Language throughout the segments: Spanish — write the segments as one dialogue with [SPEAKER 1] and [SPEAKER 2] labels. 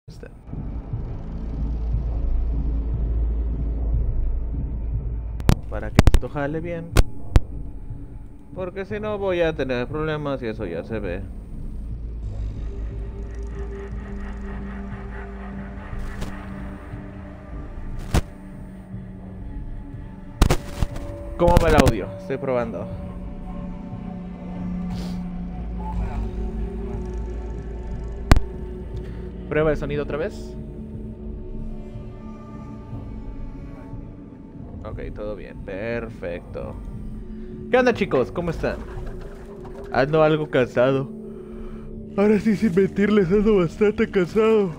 [SPEAKER 1] Está. Para que esto jale bien. Porque si no voy a tener problemas y eso ya se ve. ¿Cómo va el audio? Estoy probando. Prueba de sonido otra vez. Ok, todo bien. Perfecto. ¿Qué onda, chicos? ¿Cómo están? Ando algo cansado. Ahora sí, sin mentirles, ando bastante cansado.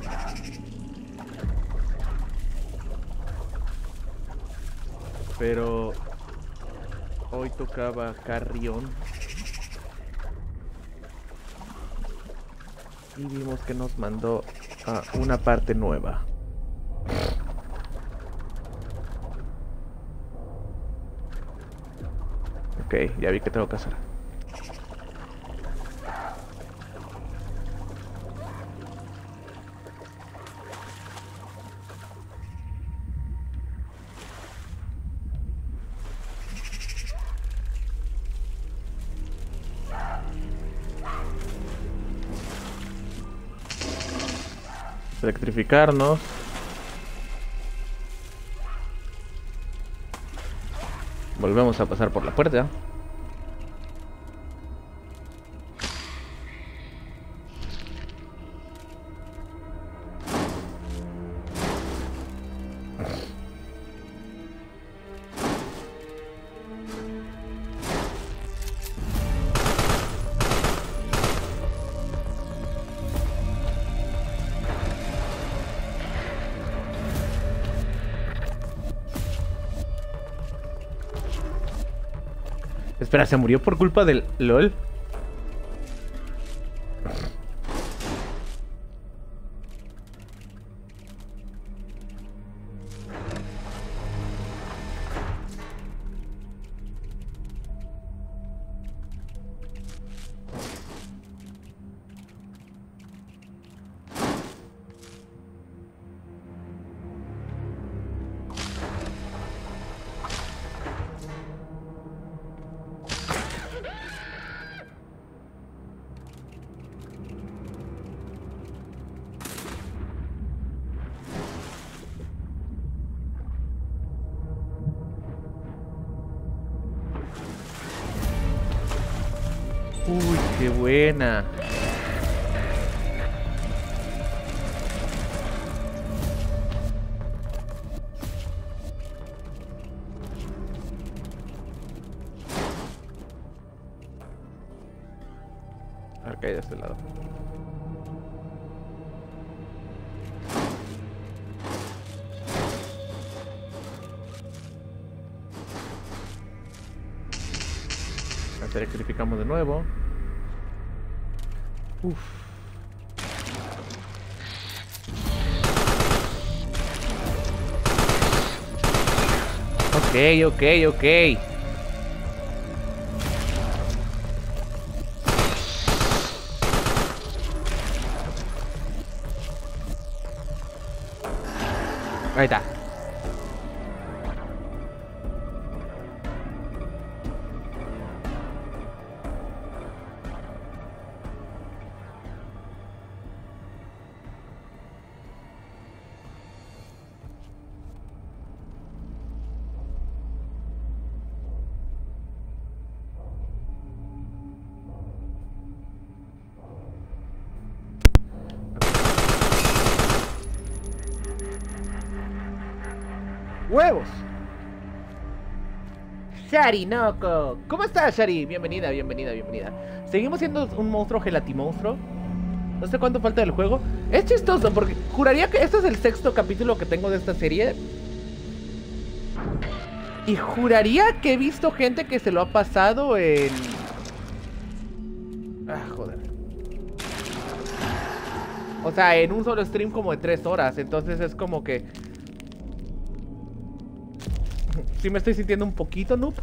[SPEAKER 1] Pero hoy tocaba Carrión. Y vimos que nos mandó a una parte nueva. Ok, ya vi que tengo que hacer. Electrificarnos. Volvemos a pasar por la puerta. Espera, ¿se murió por culpa del LOL? Uy, qué buena. Acá de este lado. Electrificamos de nuevo. Uf. Ok. Ahí está. ¡Huevos! Shari Noko. ¿Cómo estás, Shari? Bienvenida. Seguimos siendo un monstruo gelatimonstruo. No sé cuánto falta del juego. Es chistoso porque juraría que este es el sexto capítulo que tengo de esta serie. Y juraría que he visto gente que se lo ha pasado en... Ah, joder. O sea, en un solo stream como de 3 horas. Entonces es como que... Sí me estoy sintiendo un poquito noob.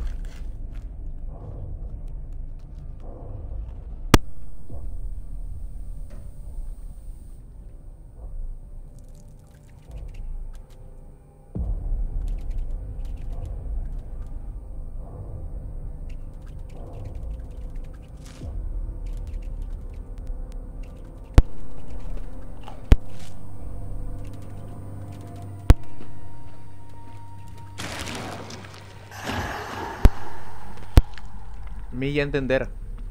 [SPEAKER 1] Me ya entender.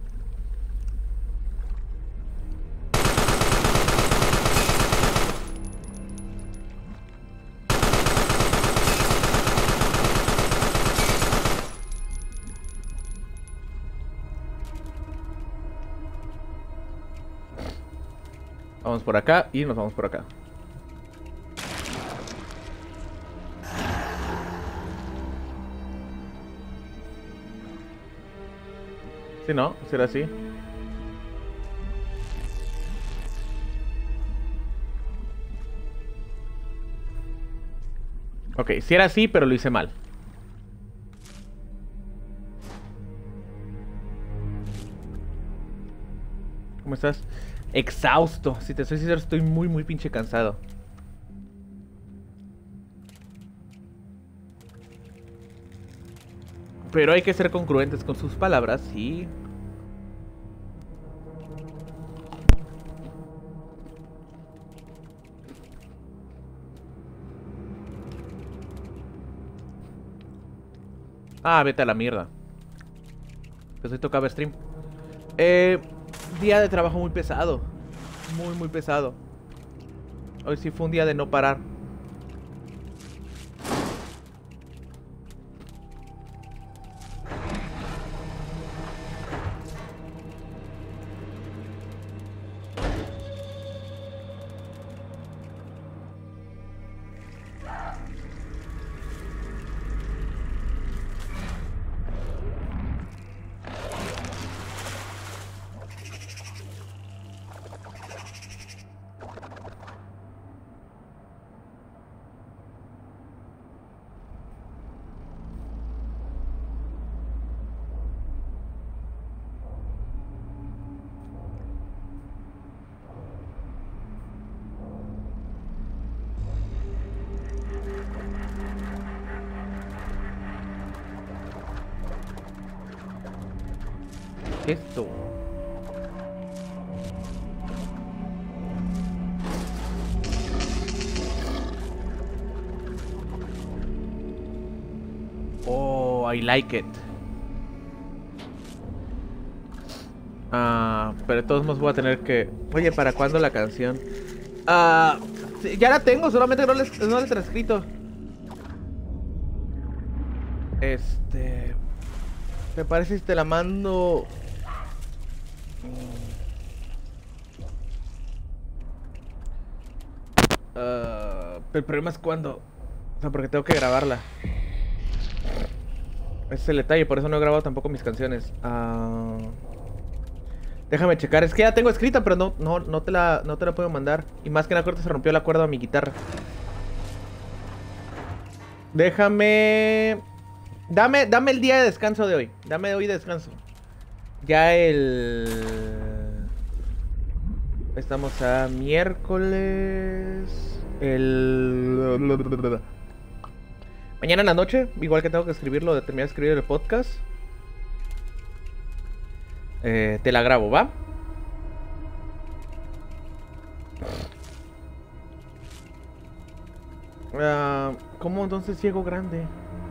[SPEAKER 1] Vamos por acá y nos vamos por acá. Si no, será así. Ok, si era así, pero lo hice mal. ¿Cómo estás? Exhausto. Si te soy sincero, estoy muy pinche cansado. Pero hay que ser congruentes con sus palabras, sí. Ah, vete a la mierda. Pues hoy tocaba stream. Día de trabajo muy pesado. Muy pesado. Hoy sí fue un día de no parar. Esto. Oh, I like it. Pero de todos modos voy a tener que... Oye, ¿para cuándo la canción? Sí, ya la tengo, solamente no la he transcrito. ¿Me parece si te la mando? El problema es cuando... O sea, porque tengo que grabarla. Ese es el detalle, por eso no he grabado tampoco mis canciones. Déjame checar, es que ya tengo escrita, pero no te la puedo mandar. Y más que nada, ahorita se rompió la cuerda a mi guitarra. Déjame... Dame el día de descanso de hoy. Dame hoy descanso. Ya estamos a miércoles. Mañana en la noche, igual que tengo que escribirlo, de terminar de escribir el podcast. Te la grabo, ¿va? ¿Cómo entonces ciego grande?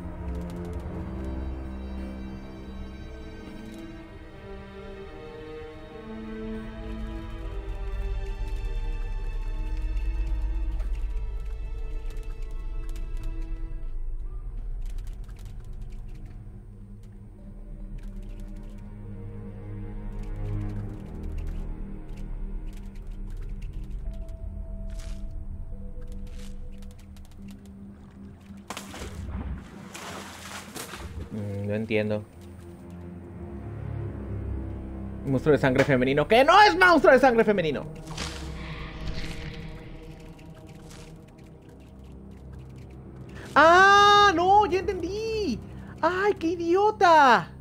[SPEAKER 1] No entiendo. Monstruo de sangre femenino. ¡Que no es monstruo de sangre femenino! ¡Ah! ¡No! ¡Ya entendí! ¡Ay, qué idiota!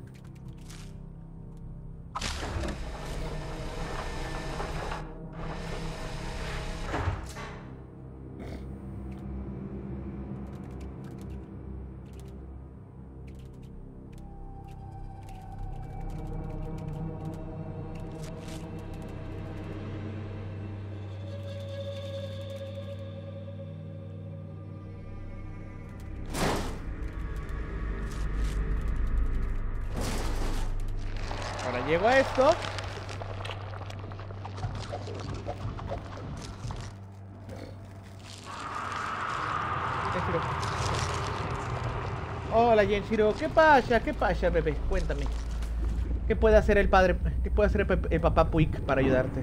[SPEAKER 1] llego a esto. Genshiro. Hola, Genshiro. ¿Qué pasa? ¿Qué pasa, bebé? Cuéntame. ¿Qué puede hacer el padre? ¿Qué puede hacer el papá Puig para ayudarte?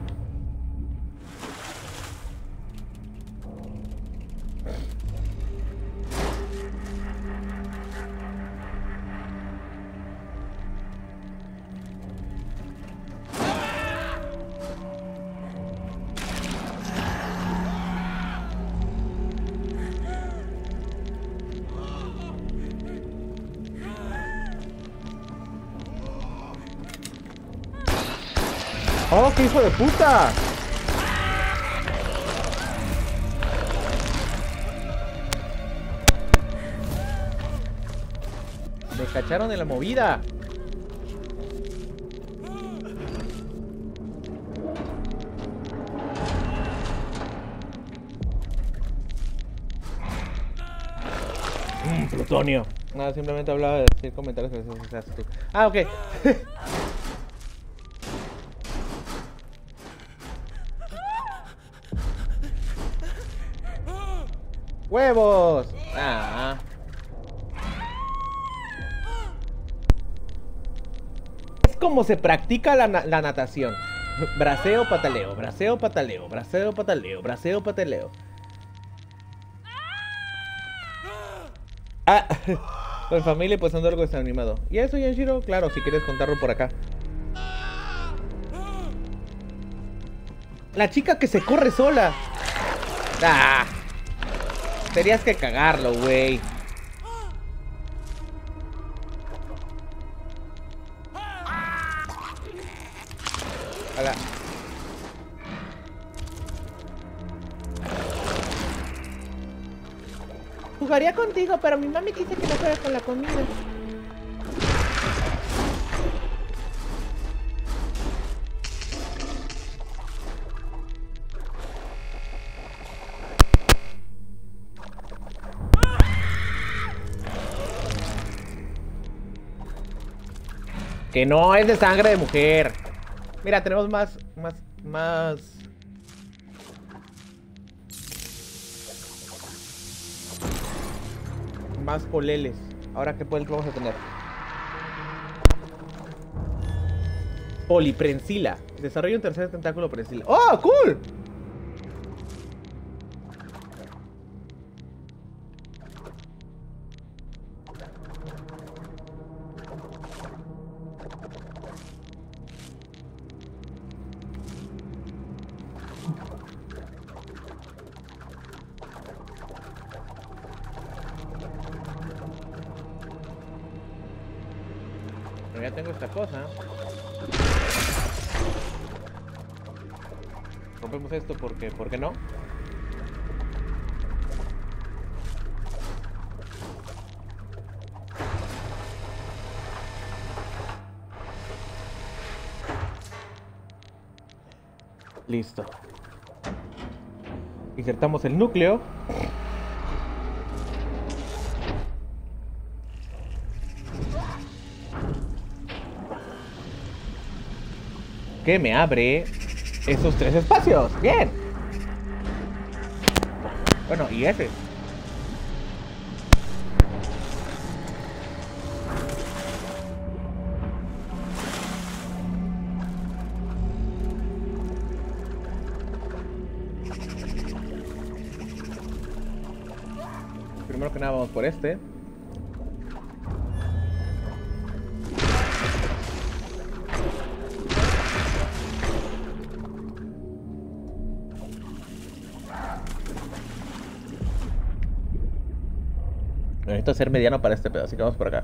[SPEAKER 1] ¡Oh, qué hijo de puta! Me cacharon en la movida. Plutonio. Nada, simplemente hablaba de decir comentarios que se haces tú. Ah, ok. ¡Huevos! Ah. Es como se practica la natación. Braceo, pataleo, braceo, pataleo, braceo, pataleo, braceo, pataleo. Ah, con familia y pasando algo desanimado. ¿Y eso, Genshiro? Claro, si quieres contarlo por acá. La chica que se corre sola. Ah. Tenías que cagarlo, güey. Hola. Jugaría contigo, pero mi mami dice que no juegue con la comida. Que no es de sangre de mujer. Mira, tenemos más poleles. Ahora, ¿qué poleles vamos a tener? Poliprensila. Desarrolla un tercer tentáculo prensila. ¡Oh, cool! Ya tengo esta cosa. Rompemos esto porque, ¿por qué no? Listo. Insertamos el núcleo. Que me abre esos 3 espacios. Bien. Bueno, y ese. Primero que nada vamos por este. Necesito ser mediano para este pedo, así que vamos por acá.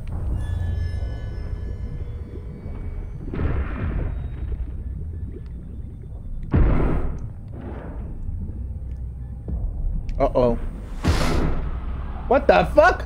[SPEAKER 1] Uh-oh. What the fuck?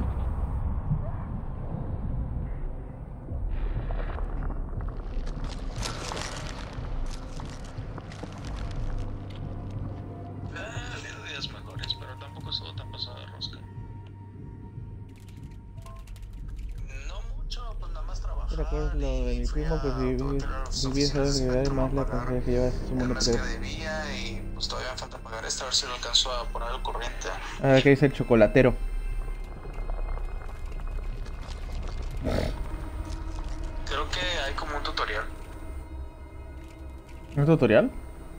[SPEAKER 2] Días mejores, pero tampoco estuvo tan pasado de rosca. No mucho, pues nada más trabajar.
[SPEAKER 1] recuerdo lo de mi primo, pues viví esa realidad y más la pantalla que lleva su mundo
[SPEAKER 2] que debía y pues todavía me falta pagar esta, a ver si lo alcanzo a poner al corriente.
[SPEAKER 1] A ver qué dice el chocolatero.
[SPEAKER 2] Creo que hay como un tutorial.
[SPEAKER 1] ¿Un tutorial?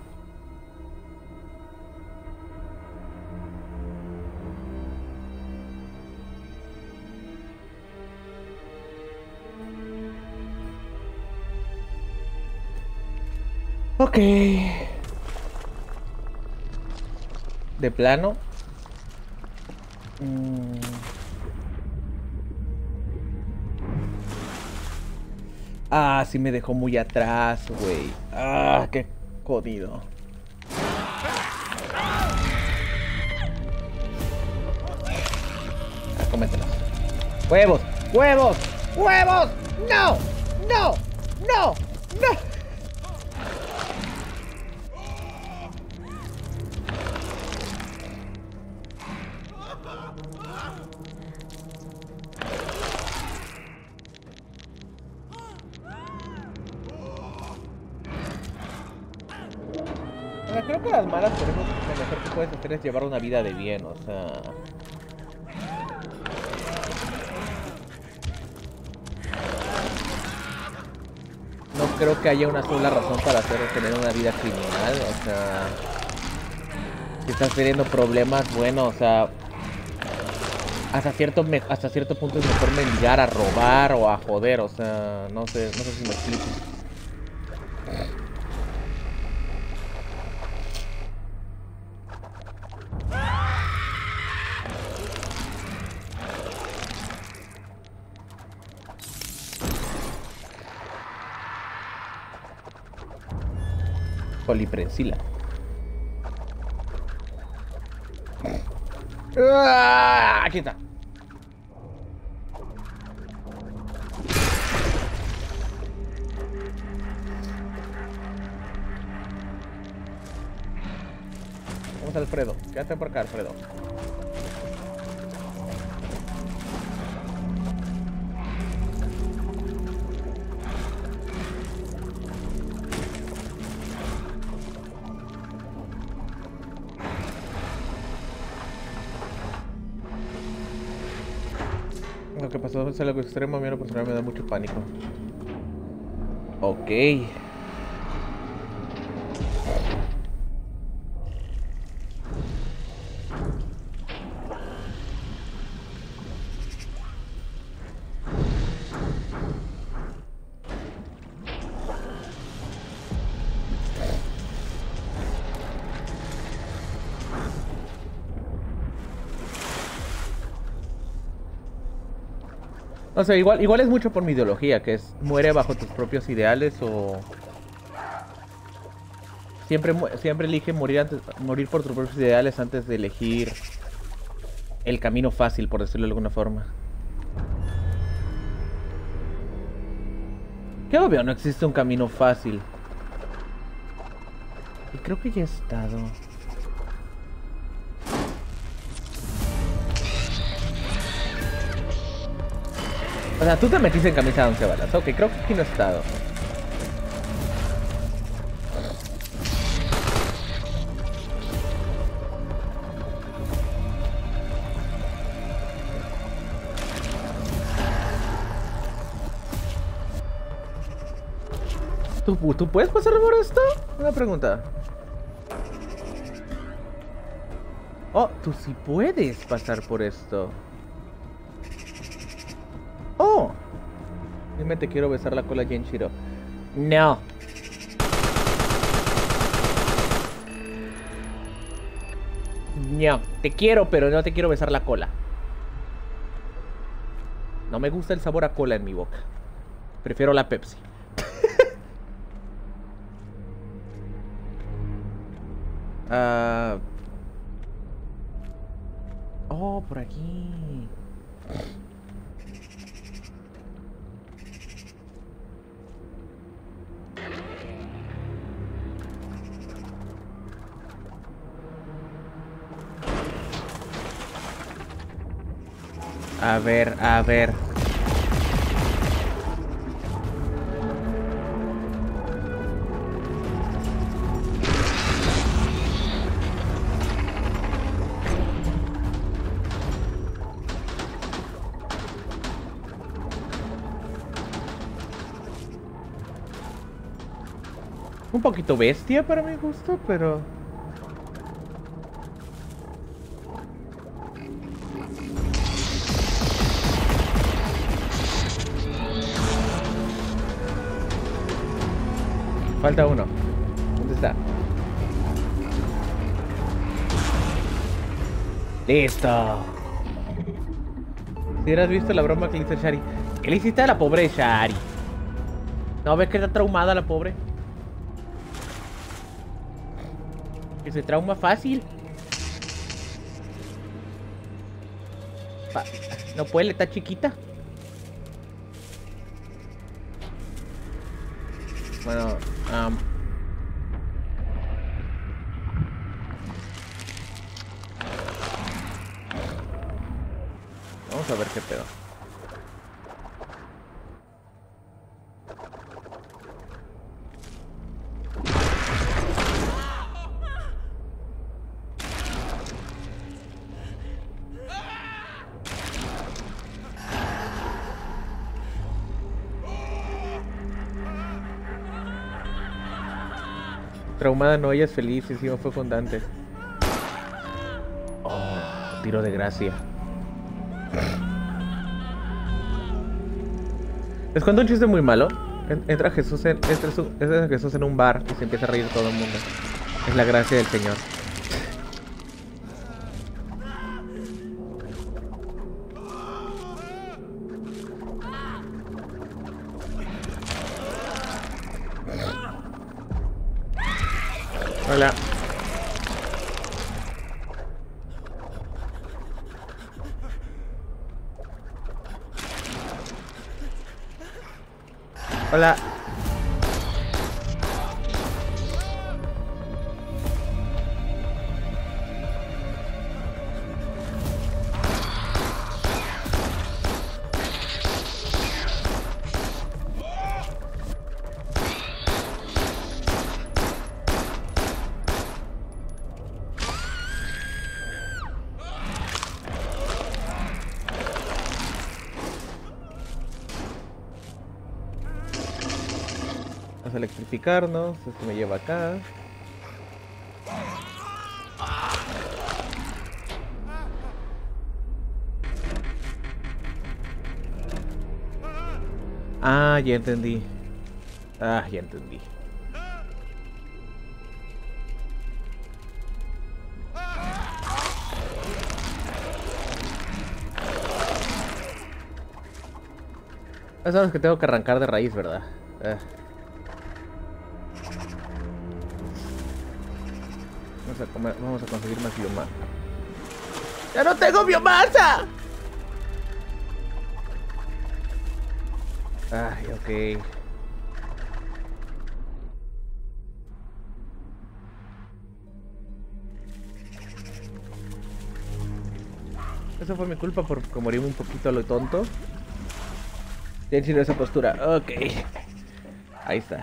[SPEAKER 1] Ok. De plano. Ah, sí me dejó muy atrás, güey. Ah, qué jodido. Ah, cómetelos. ¡Huevos! ¡Huevos! ¡Huevos! ¡No! ¡No! ¡No! ¡No! Creo que las malas por eso lo mejor que puedes hacer es llevar una vida de bien, o sea... No creo que haya una sola razón para tener una vida criminal, o sea... Si estás teniendo problemas, bueno, o sea... Hasta cierto punto es mejor mendigar a robar o a joder, o sea... No sé si me explico. Poliprensila. Aquí está. Vamos, Alfredo. Quédate por acá, Alfredo. Lo que pasó es algo extremo, a mí lo personal me da mucho pánico. Ok. No sé, igual es mucho por mi ideología, que es muere bajo tus propios ideales o... Siempre elige morir por tus propios ideales antes de elegir el camino fácil, por decirlo de alguna forma. Qué obvio, no existe un camino fácil. Y creo que ya he estado... O sea, tú te metiste en camisa de 11 balas. Ok, creo que aquí no he estado. ¿Tú puedes pasar por esto? Una pregunta. Oh, tú sí puedes pasar por esto. Oh. Dime, te quiero besar la cola, Genshiro. No. No, te quiero, pero no te quiero besar la cola. No me gusta el sabor a cola en mi boca. Prefiero la Pepsi. Oh, por aquí. A ver. Un poquito bestia para mi gusto, pero... Falta uno. ¿Dónde está? ¡Listo! Si hubieras visto la broma que le hizo Shari. ¿Qué le hiciste a la pobre Shari? ¿No ves que está traumada la pobre? Que se trauma fácil. No puede, está chiquita. Bueno, vamos a ver qué pedo. Traumada no, ella es feliz, encima fue con Dante. Oh, tiro de gracia. Les cuento un chiste muy malo. Entra Jesús en un bar y se empieza a reír todo el mundo. Es la gracia del Señor. Hola. Hola. Vamos a electrificarnos. Esto me lleva acá. Ah, ya entendí. Ah, ya entendí. Ya sabes que tengo que arrancar de raíz, ¿verdad? Vamos a conseguir más biomasa. ¡Ya no tengo biomasa! Ay, ok. Eso fue mi culpa por morirme un poquito a lo tonto. Ya enseñó esa postura. Ok. Ahí está.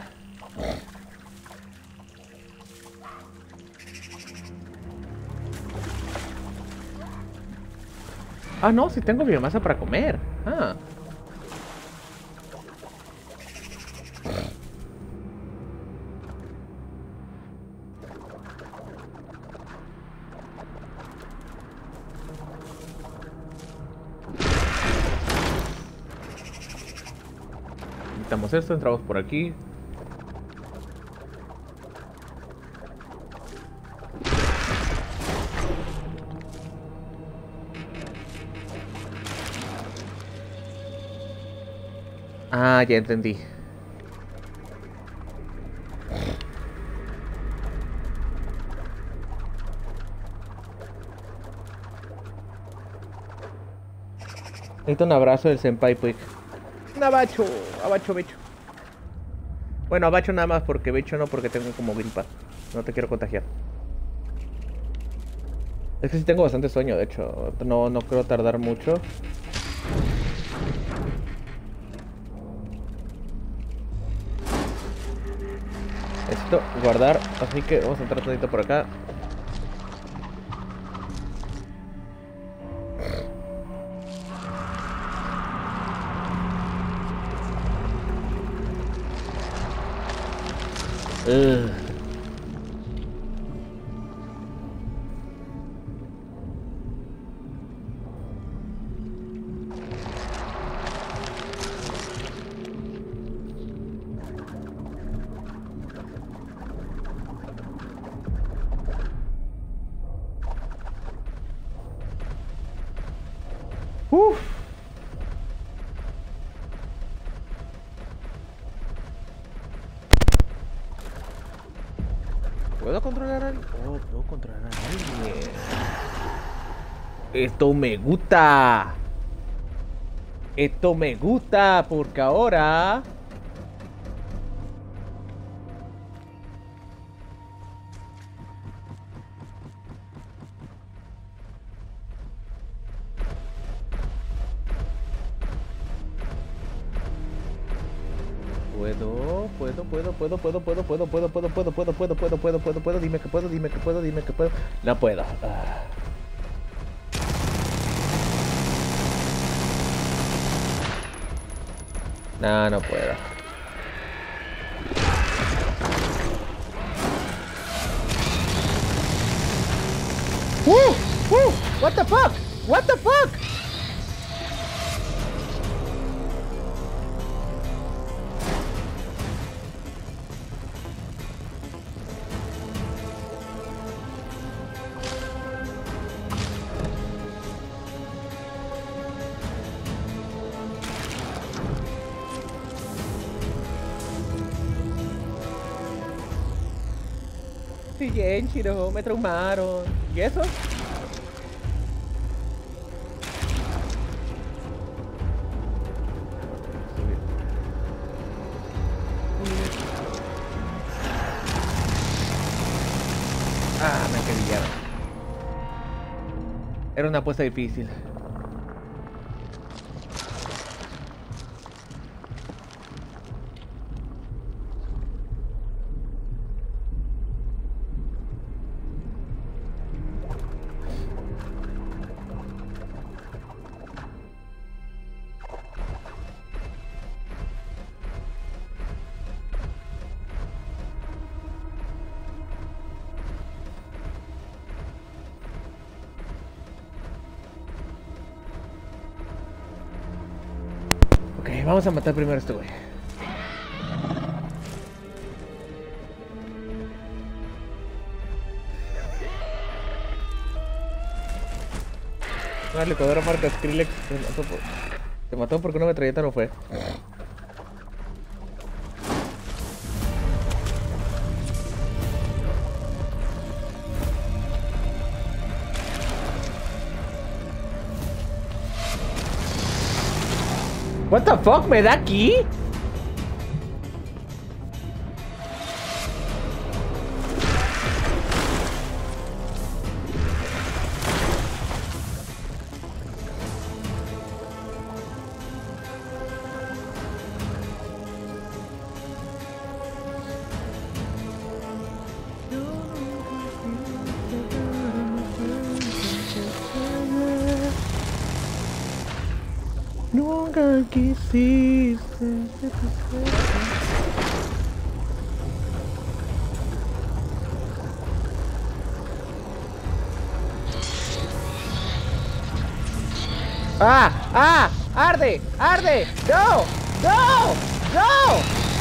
[SPEAKER 1] Ah, no, sí tengo biomasa para comer. Ah. Quitamos esto, entramos por aquí. Ah, ya entendí. Necesito un abrazo del Senpai Puig. Un abacho, abacho, becho. Bueno, abacho nada más porque becho no, porque tengo como gripa. No te quiero contagiar. Es que sí tengo bastante sueño, de hecho. No creo tardar mucho. Necesito guardar, así que vamos a entrar tantito por acá. Ugh. Uf. ¿Puedo controlar a alguien? Oh, puedo controlar a alguien. Esto me gusta. Esto me gusta porque ahora... Puedo, dime que puedo, dime que puedo, dime que puedo. No puedo. No, no puedo. What the fuck? What the fuck? Sí, Genshiro, me traumaron. ¿Y eso? Ah, me acribillaron. Era una apuesta difícil. Ok, vamos a matar primero a este güey. Una licuadora marca Skrillex se mató porque una metralleta no fue. What the fuck, ¿me da aquí? Nunca quisiste. ¡Ah! ¡Ah! ¡Arde! ¡Arde! ¡No! ¡No! ¡No!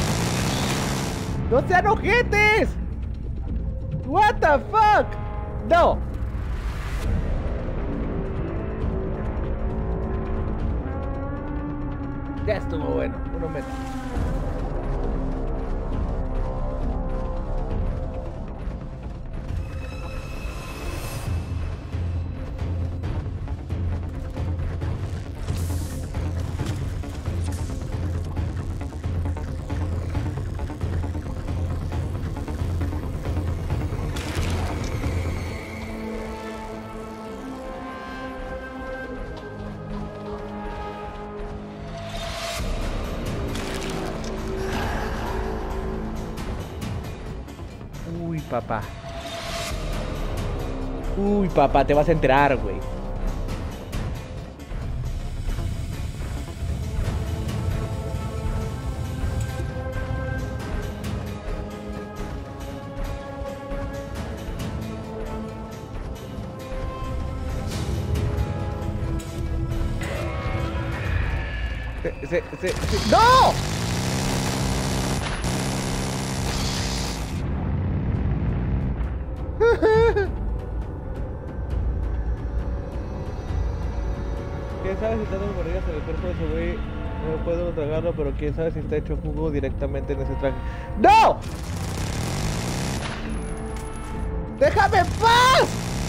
[SPEAKER 1] ¡No sean ojetes! What the fuck? No. Ya estuvo bueno, uno menos. Papá. Uy, papá, te vas a enterar, güey. ¡No! ¿Quién sabe si está dando mordidas en el cuerpo de ese güey? No puedo tragarlo, pero quién sabe si está hecho jugo directamente en ese traje. ¡No! ¡Déjame en paz!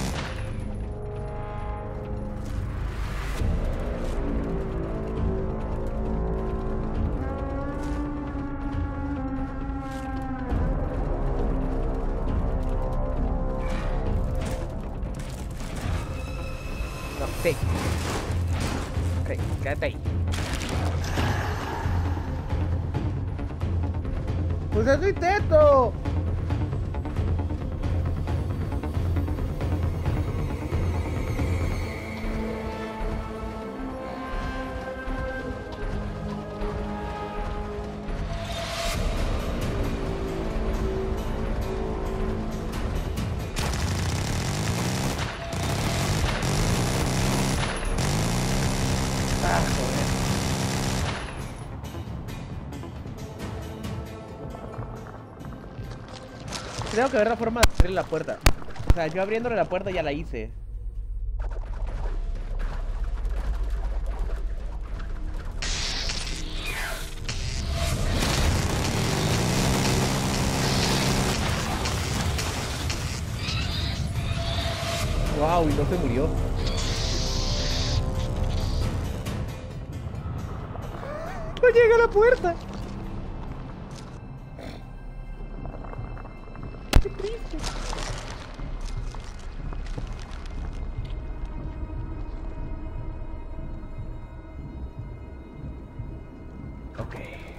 [SPEAKER 1] No, sí. Ok, quédate ahí. ¡Pues eso intento! Ah, joder. Tengo que ver la forma de abrir la puerta. O sea, yo abriéndole la puerta ya la hice. Wow, y no se murió. No llega a la puerta. Qué triste. Ok.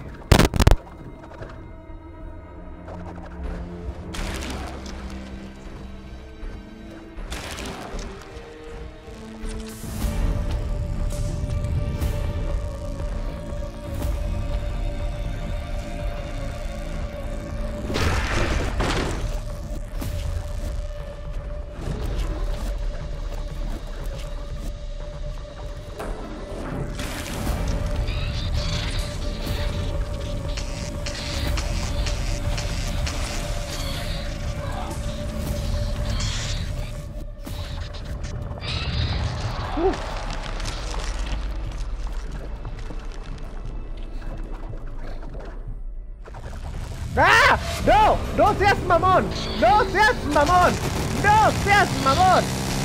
[SPEAKER 1] ¡Ah! ¡No! ¡No seas mamón! ¡No seas mamón! ¡No seas mamón!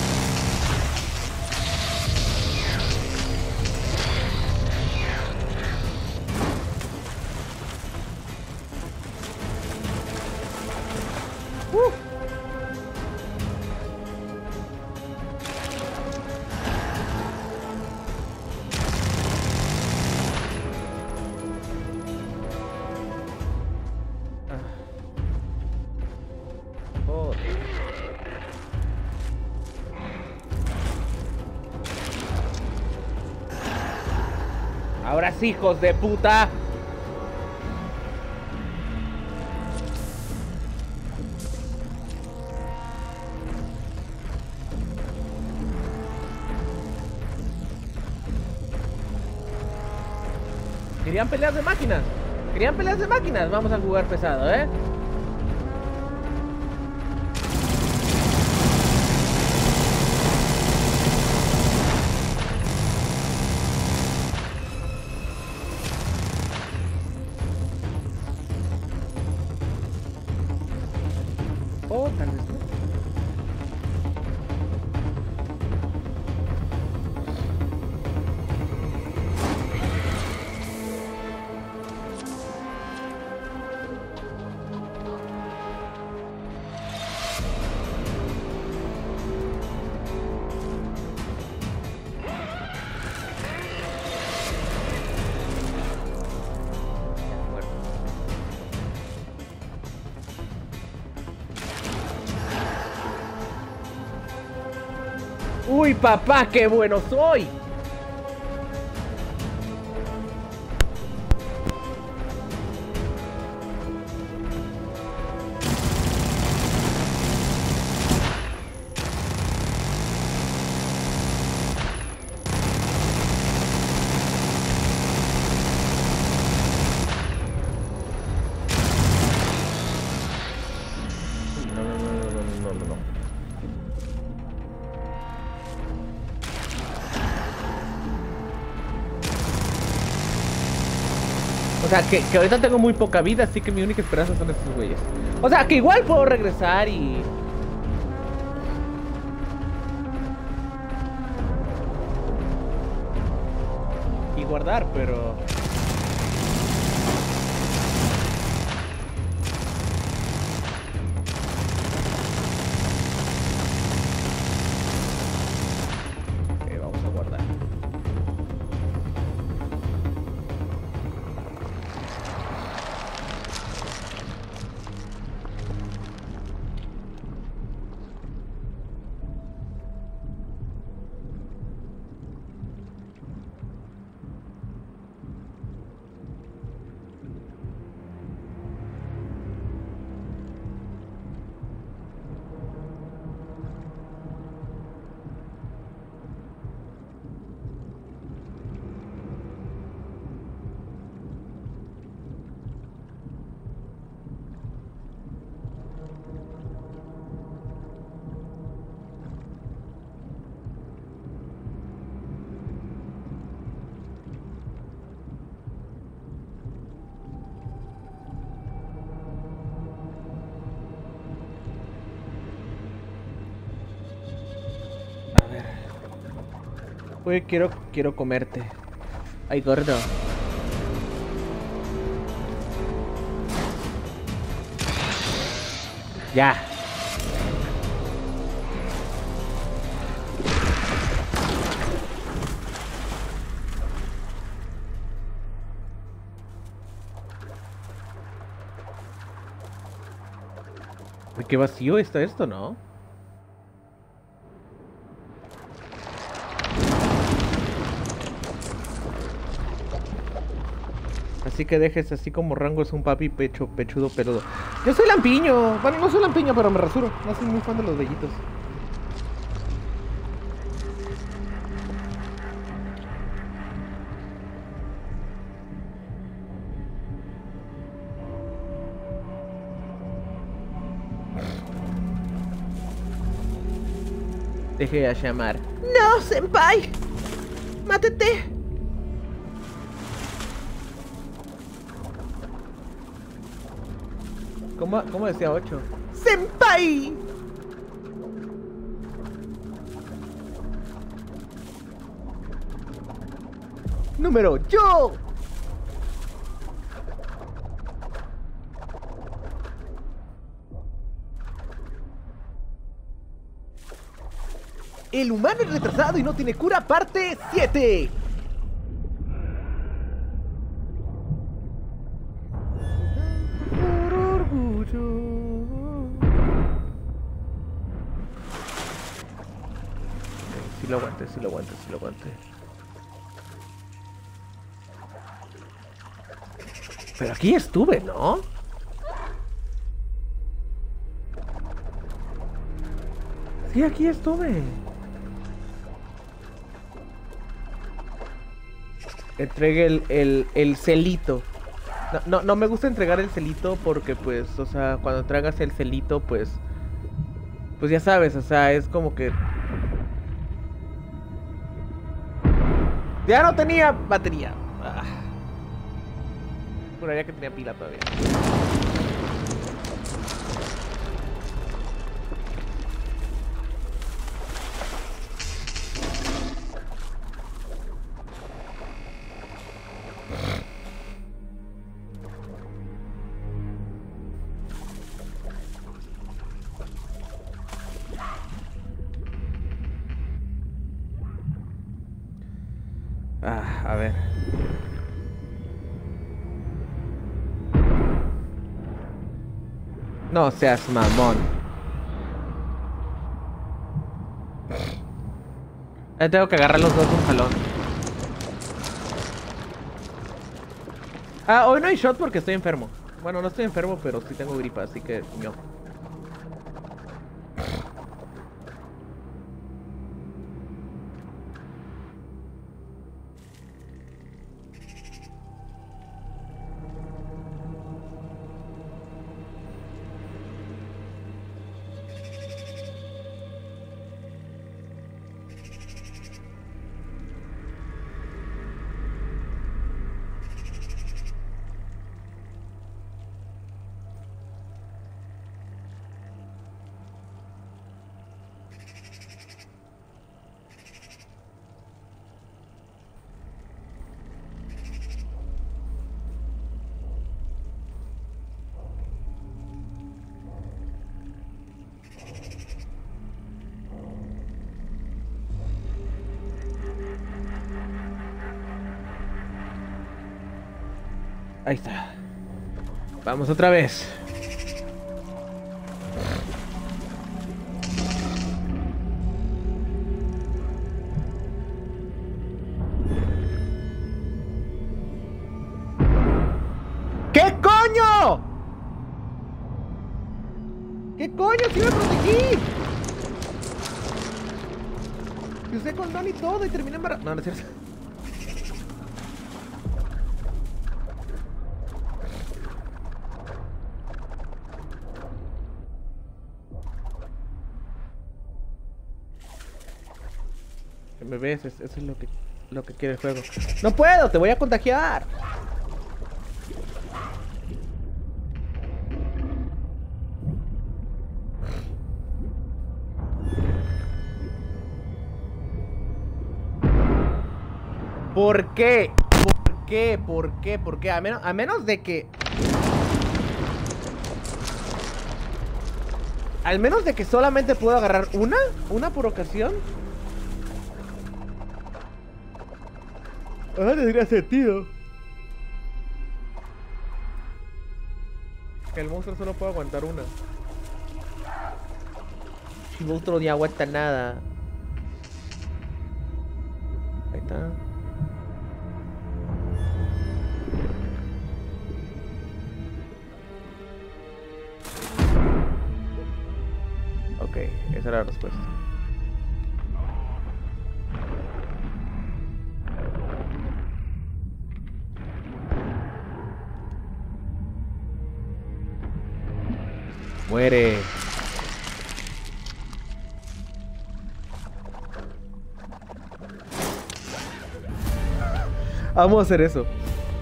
[SPEAKER 1] Ahora sí, hijos de puta. Querían peleas de máquinas. Querían peleas de máquinas. Vamos a jugar pesado, ¿eh? Oh, tal vez no. ¡Uy, papá, qué bueno soy! sea, que ahorita tengo muy poca vida, así que mi única esperanza son estos güeyes. O sea, que igual puedo regresar y guardar, pero vamos a guardar. Oye, quiero comerte. Ay, gordo. Ya. Uy, qué vacío está esto, ¿no? Así que dejes así como Rango es un papi pechudo peludo. Yo soy lampiño. Bueno, no soy lampiño, pero me rasuro. No soy muy fan de los vellitos. Deje a llamar. No, senpai. Mátete. ¿Cómo decía 8? ¡Senpai! Número yo. El humano es retrasado y no tiene cura, parte 7. Sí lo aguante. Pero aquí estuve, ¿no? Sí, aquí estuve. Entregue el celito. No me gusta entregar el celito porque, pues, o sea, cuando entregas el celito, pues ya sabes, o sea, es como que ya no tenía batería. Juraría que tenía pila todavía. A ver. No seas mamón. Tengo que agarrar los dos de un jalón. Hoy no hay shot porque estoy enfermo. Bueno, no estoy enfermo, pero sí tengo gripa, así que no. Ahí está. Vamos otra vez. ¿Qué coño? ¿Qué coño? ¡Sí me protegí! Y usé condón y todo y terminé embarazada. No, no es cierto. Me ves, eso es lo que quiere el juego. ¡No puedo! ¡Te voy a contagiar! ¿Por qué? ¿Por qué? ¿Por qué? ¿Por qué? A menos de que... Al menos de que solamente puedo agarrar una por ocasión. Ah, tendría sentido. Que el monstruo solo puede aguantar una. El monstruo ni aguanta nada. Ahí está. Ok, esa era la respuesta. Muere. Vamos a hacer eso.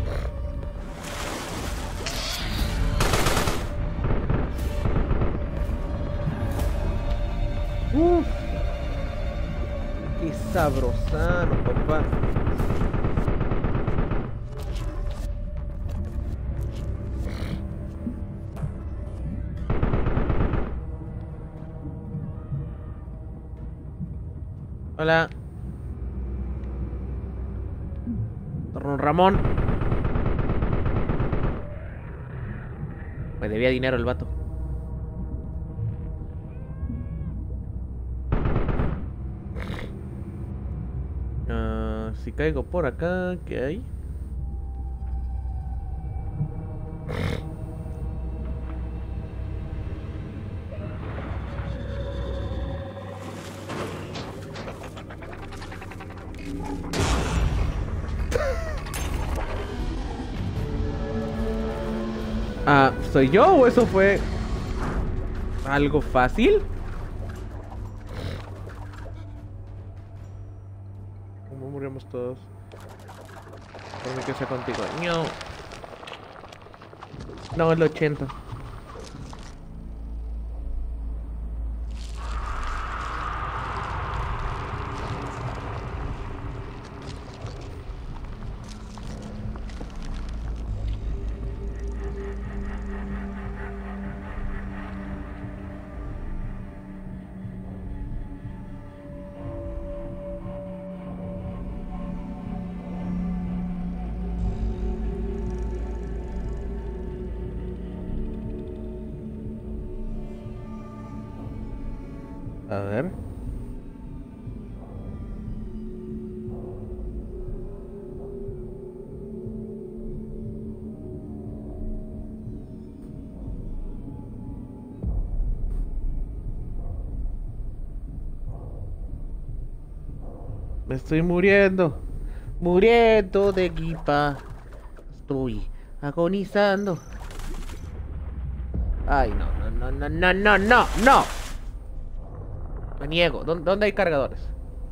[SPEAKER 1] Uf. Qué sabrosano, papá. Hola. Don Ramón. Me debía dinero el vato. Si caigo por acá, ¿qué hay? ¿Soy yo o eso fue algo fácil? ¿Cómo morimos todos? Por mí que sea contigo. No. No, el 80. A ver. Me estoy muriendo. Muriendo de gripa. Estoy agonizando. Ay, no. Me niego. ¿Dónde hay cargadores?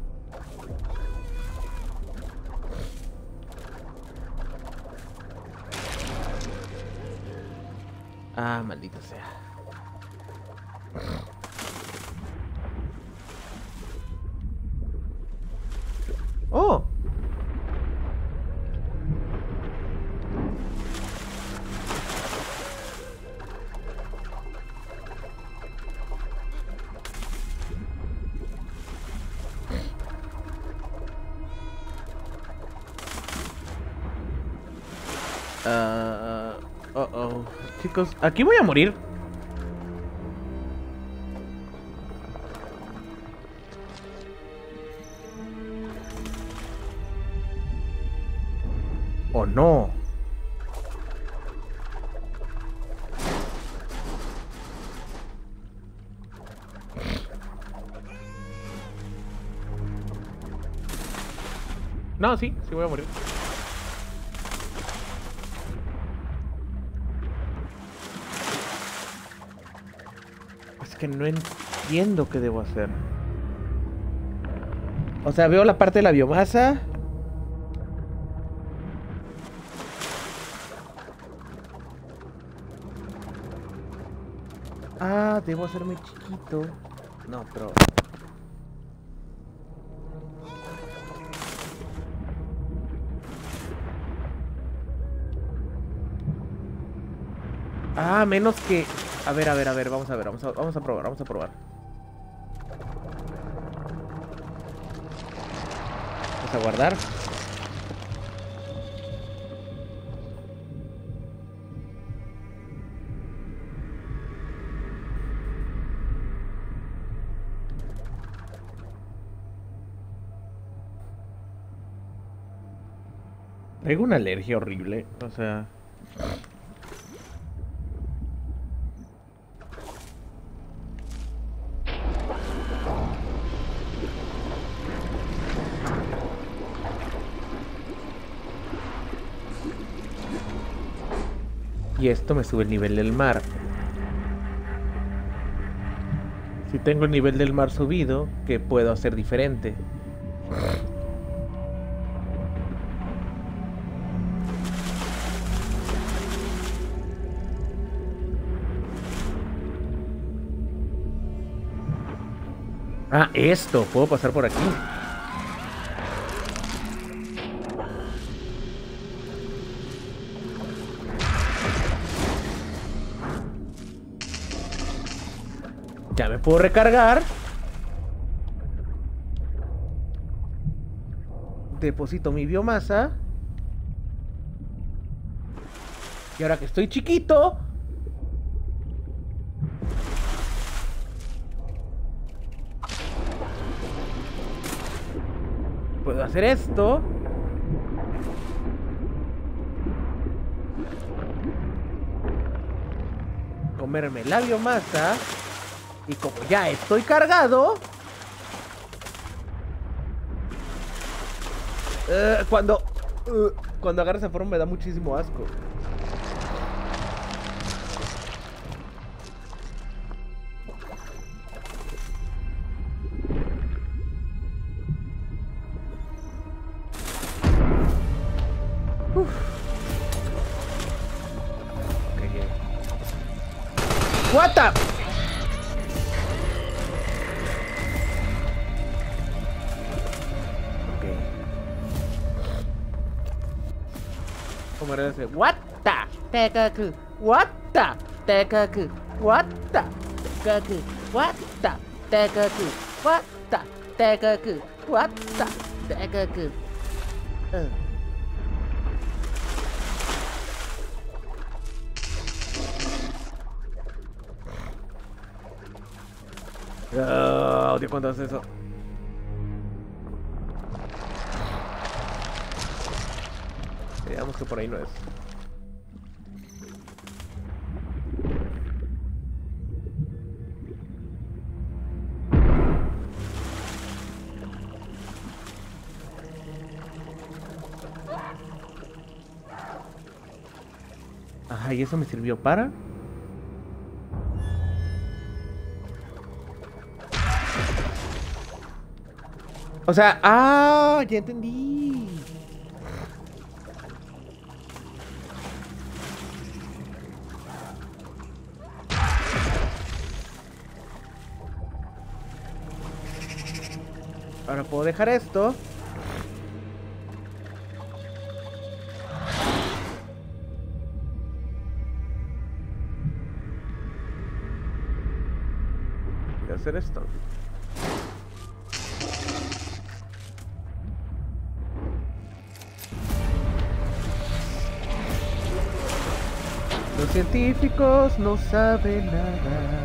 [SPEAKER 1] Ah, maldito sea. Oh. Oh. Chicos, aquí voy a morir. ¿O no? No, sí voy a morir. Es que no entiendo qué debo hacer. O sea, veo la parte de la biomasa. Ah, debo hacerme chiquito. No, pero... Ah, menos que... A ver, vamos a ver, vamos a probar, vamos a probar. Vamos a guardar. Traigo una alergia horrible, o sea... Y esto me sube el nivel del mar. Si tengo el nivel del mar subido, ¿qué puedo hacer diferente? Ah, esto. Puedo pasar por aquí. Ya me puedo recargar. Deposito mi biomasa. Y ahora que estoy chiquito, puedo hacer esto. Comerme la biomasa. Y como ya estoy cargado, cuando agarra esa forma me da muchísimo asco. Okay. What the... What the? Tekaku. What the? Tekaku. What the? Tekaku. What the? Tekaku. What the? Tekaku. What the? Tekaku. Odio cuando haces eso. Digamos que por ahí no es. Ajá, ¿y eso me sirvió para? O sea, ya entendí. Ahora puedo dejar esto. Voy a hacer esto. Los científicos no saben nada.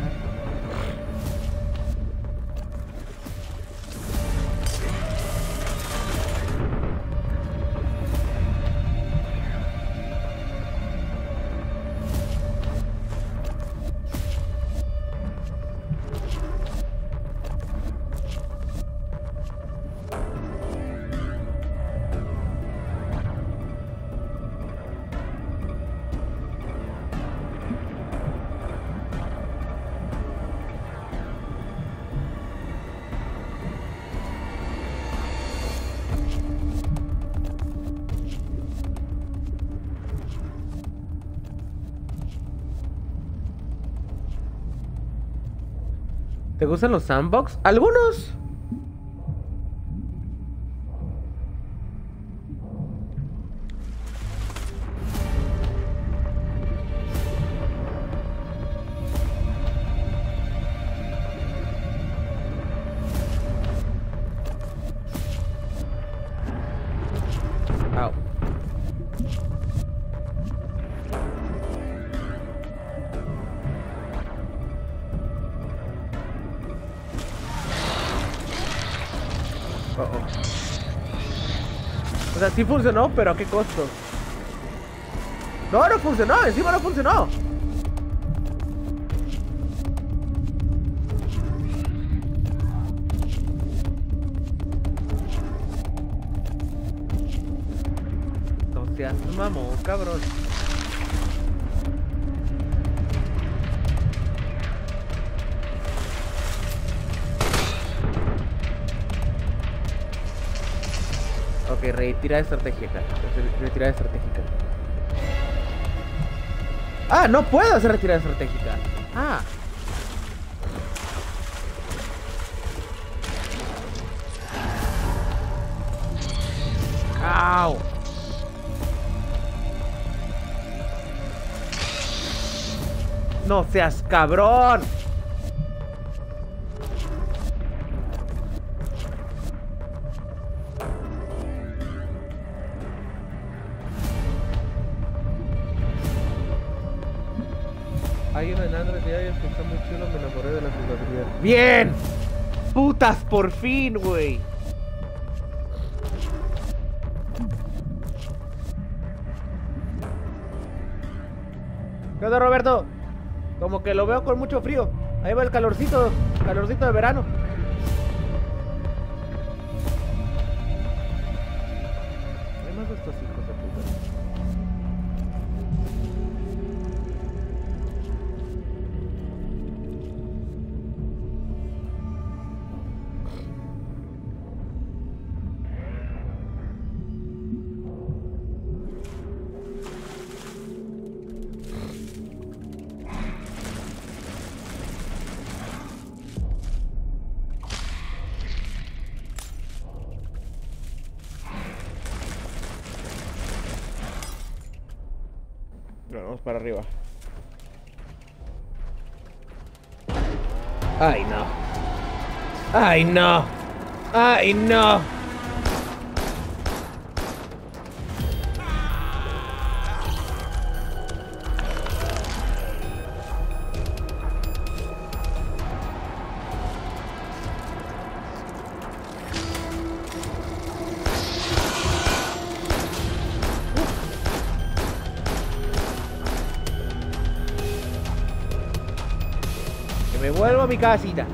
[SPEAKER 1] ¿Te gustan los sandbox? ¡Algunos! Au. O sea, sí funcionó, pero ¿a qué costo? No, no funcionó, encima no funcionó. No seas mamón, cabrón. Ok, retirada estratégica. Retirada estratégica. Ah, no puedo hacer retirada estratégica. Ah. Au. No seas cabrón. Hay uno en Android y iOS que está muy chulo, me enamoré de la jugabilidad. ¡Bien! ¡Putas, por fin, güey! ¿Qué onda, Roberto? Como que lo veo con mucho frío. Ahí va el calorcito de verano. Hay más de estos hijos de puta. Bueno, vamos para arriba. ¡Ay, no! ¡Ay, no! ¡Ay, no! Me vuelvo a mi casita.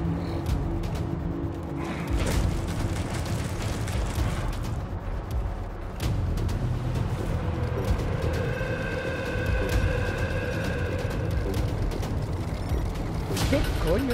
[SPEAKER 1] ¿Qué coño?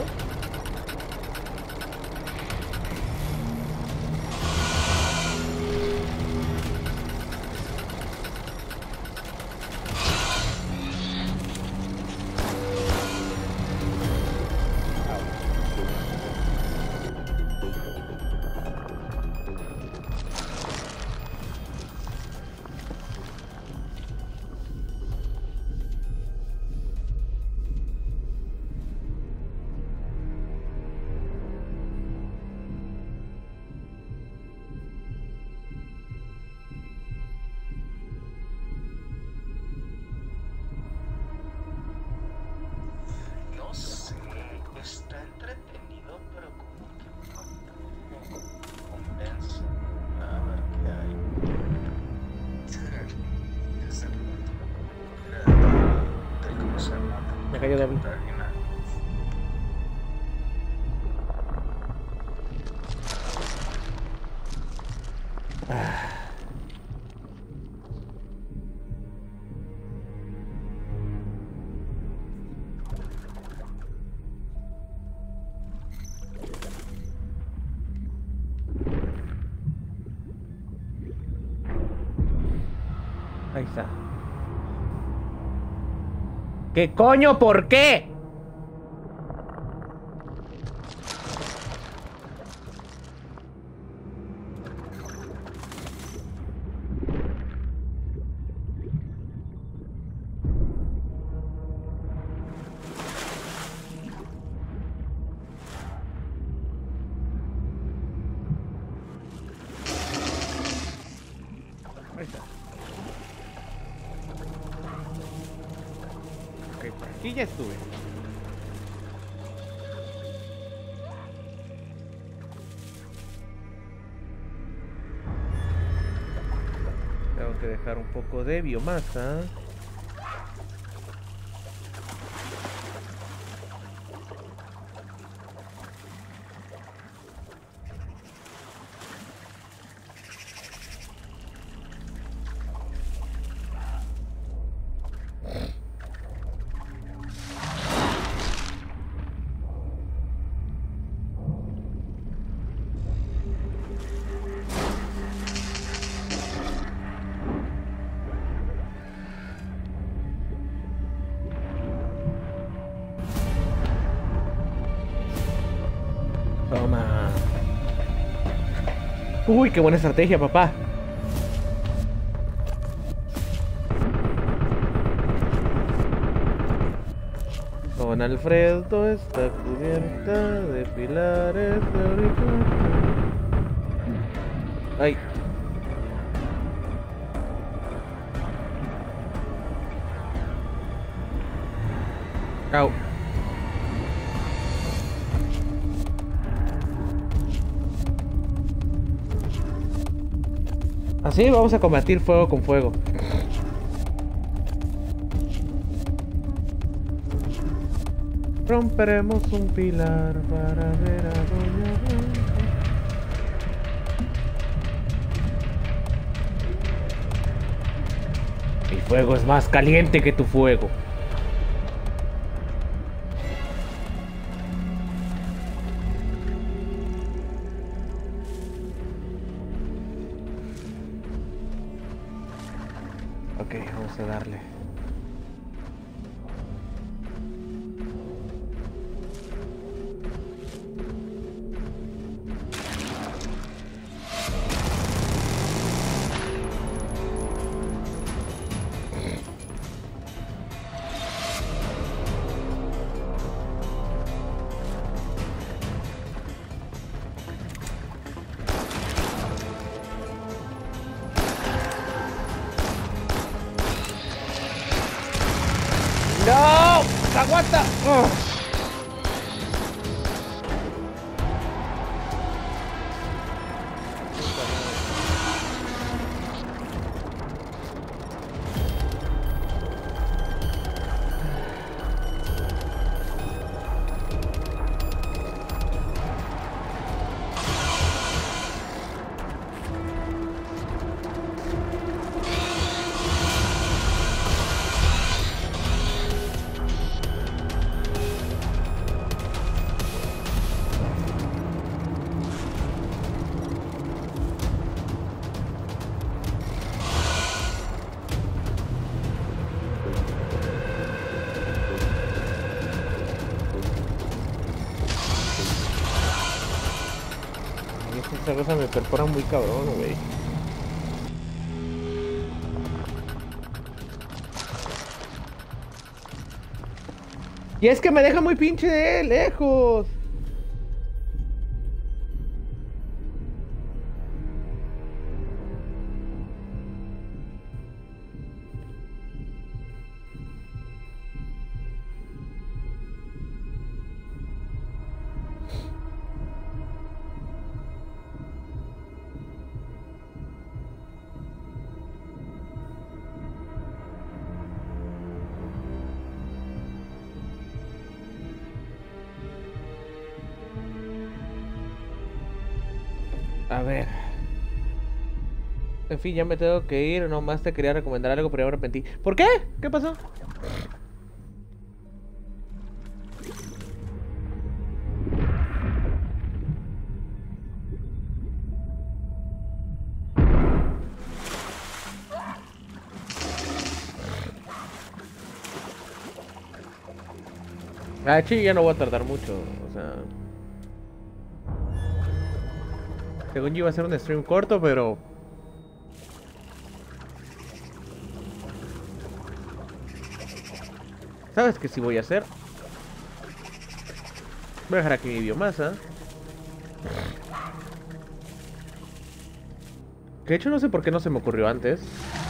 [SPEAKER 1] Me cayó doble. Ahí está. ¿Qué coño? ¿Por qué? Ahí está. Ok, por aquí ya estuve. Tengo que dejar un poco de biomasa. Toma. Uy, qué buena estrategia, papá. Don Alfredo está cubierta de pilares de orichalcón. Ay. Au. Así vamos a combatir fuego con fuego. Romperemos un pilar para ver a Doña Blanca. Mi fuego es más caliente que tu fuego. Ok, vamos a darle. ¡No! ¡Aguanta! Esa cosa me perfora muy cabrón, güey. Y es que me deja muy pinche de lejos. A ver. En fin, ya me tengo que ir. Nomás te quería recomendar algo, pero ya me arrepentí. ¿Por qué? ¿Qué pasó? Ah, sí, ya no voy a tardar mucho. O sea... Según yo iba a ser un stream corto, pero... ¿Sabes qué sí voy a hacer? Voy a dejar aquí mi biomasa. Que de hecho no sé por qué no se me ocurrió antes.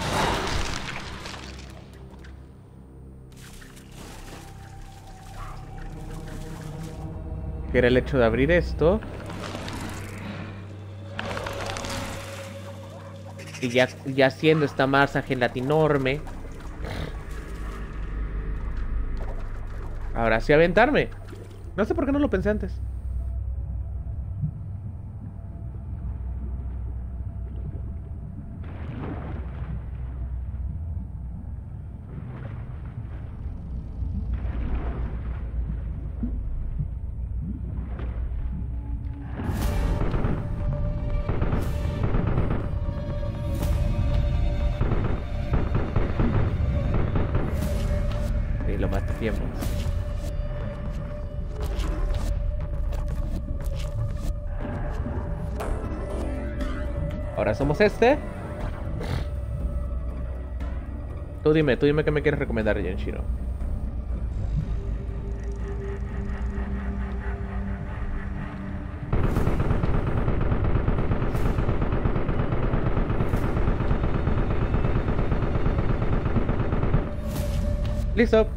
[SPEAKER 1] Que era el hecho de abrir esto. Y ya haciendo esta masa gelatinorme. Ahora sí aventarme. No sé por qué no lo pensé antes. Y lo más tiempo. Ahora somos este. Tú dime qué me quieres recomendar, Genshiro. Listo.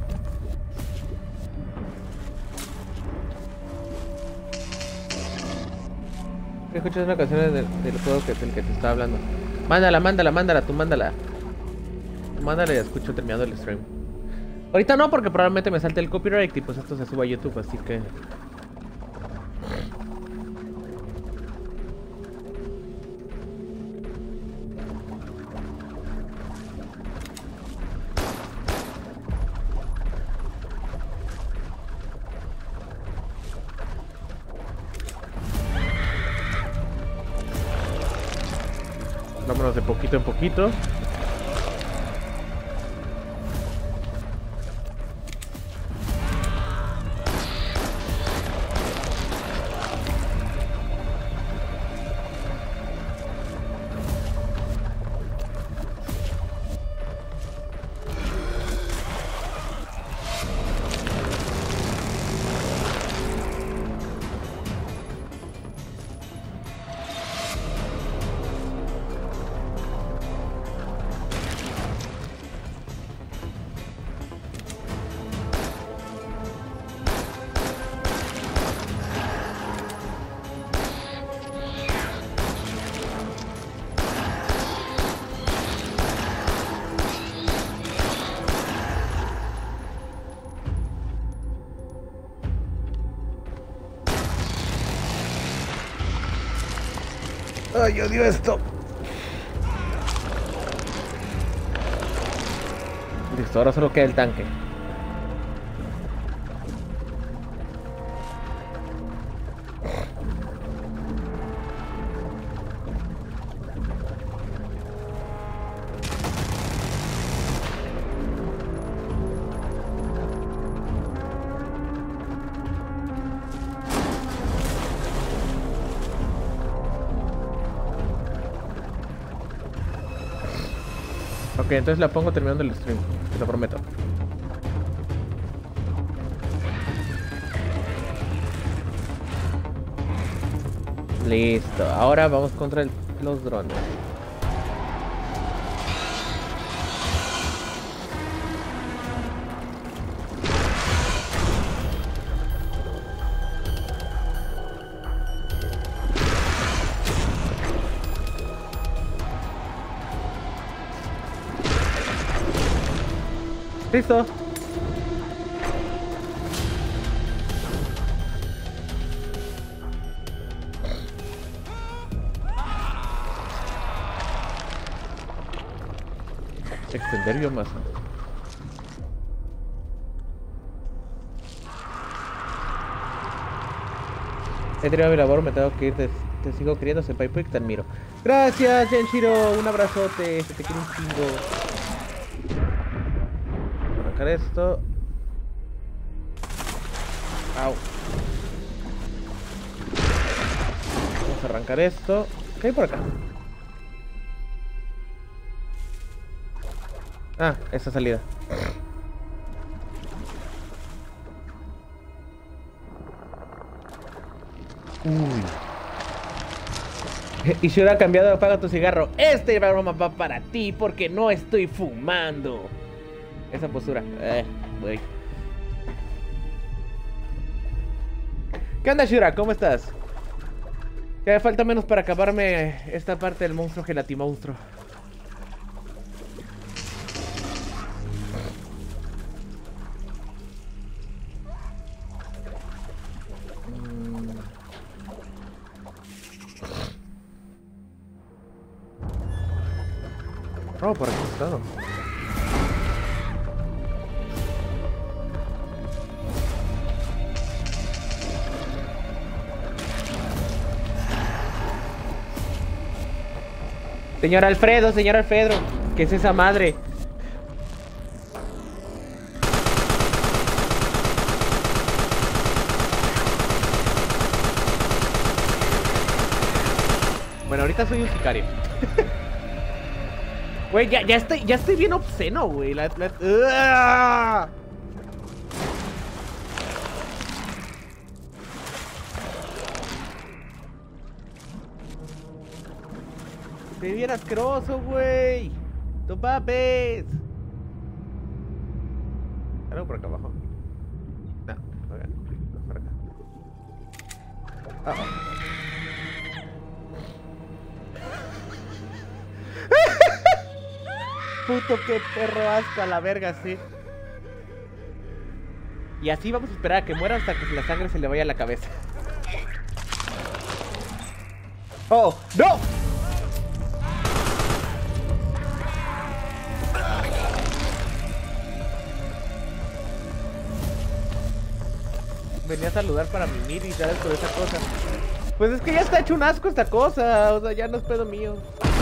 [SPEAKER 1] Escuchas una canción del juego del que te estaba hablando. Mándala, tú mándala. Mándala y escucho terminando el stream. Ahorita no, porque probablemente me salte el copyright y pues esto se suba a YouTube, así que... Vámonos de poquito en poquito. Ay, odio esto. Listo, ahora solo queda el tanque. Ok, entonces la pongo terminando el stream, te lo prometo. Listo, ahora vamos contra los drones. Listo. Extender biomasa. He terminado mi labor, me tengo que ir. Te sigo queriendo, Senpai Puig, te admiro. Gracias, Genshiro. Un abrazote. Se te quiere un chingo. Voy a arrancar esto. Au. Vamos a arrancar esto. ¿Qué hay por acá? Ah, esta salida. Uy. Ishura ha cambiado, apaga tu cigarro. Este broma va para ti porque no estoy fumando. Esa postura. Güey. ¿Qué onda, Shura? ¿Cómo estás? Ya falta menos para acabarme esta parte del monstruo gelatimonstruo. Oh, por aquí está. Señor Alfredo, ¿qué es esa madre? Bueno, ahorita soy un sicario. Güey, ya estoy bien obsceno, güey. Estoy bien asqueroso, güey. ¡No papes! ¿Algo por acá abajo? No, por acá. Puto, qué perro asco a la verga, sí. Y así vamos a esperar a que muera hasta que la sangre se le vaya a la cabeza. ¡Oh! ¡No! Venía a saludar para mimir y sabes por esa cosa. Pues es que ya está hecho un asco esta cosa. O sea, ya no es pedo mío.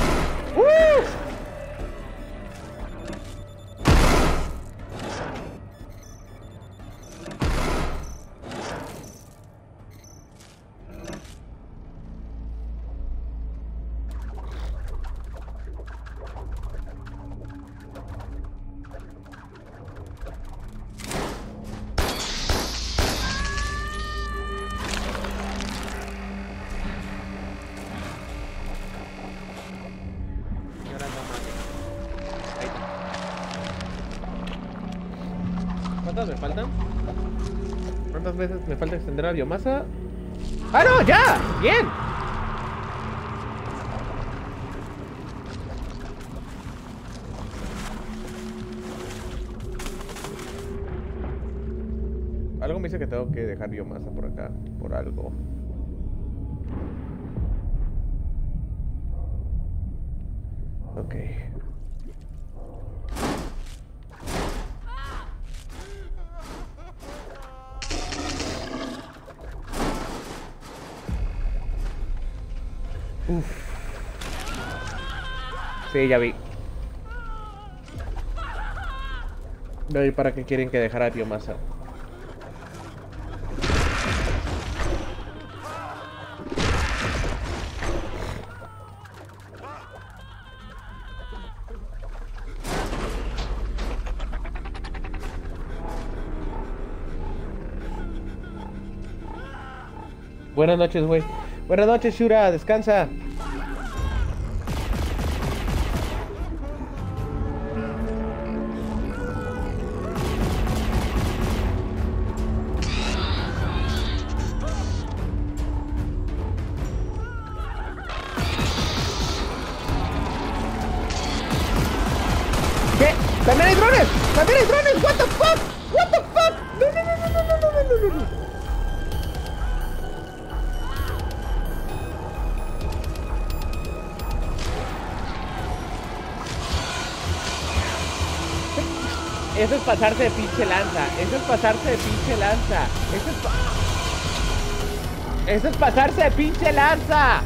[SPEAKER 1] ¿Cuántas me faltan? ¿Cuántas veces me falta extender la biomasa? ¡Ah, no! ¡Ya! ¡Bien! Algo me dice que tengo que dejar biomasa por acá, por algo. Ok. Uf. Sí, ya vi. No, ¿y para qué quieren que dejara biomasa? Buenas noches, güey. Buenas noches, Shura. Descansa. ¿Qué? ¡También hay drones! ¡También hay drones! ¡What the fuck! ¡What the fuck! ¡No, no, no, no, no, no, no, no, no! Eso es pasarse de pinche lanza. Eso es pasarse de pinche lanza. Eso es pasarse de pinche lanza.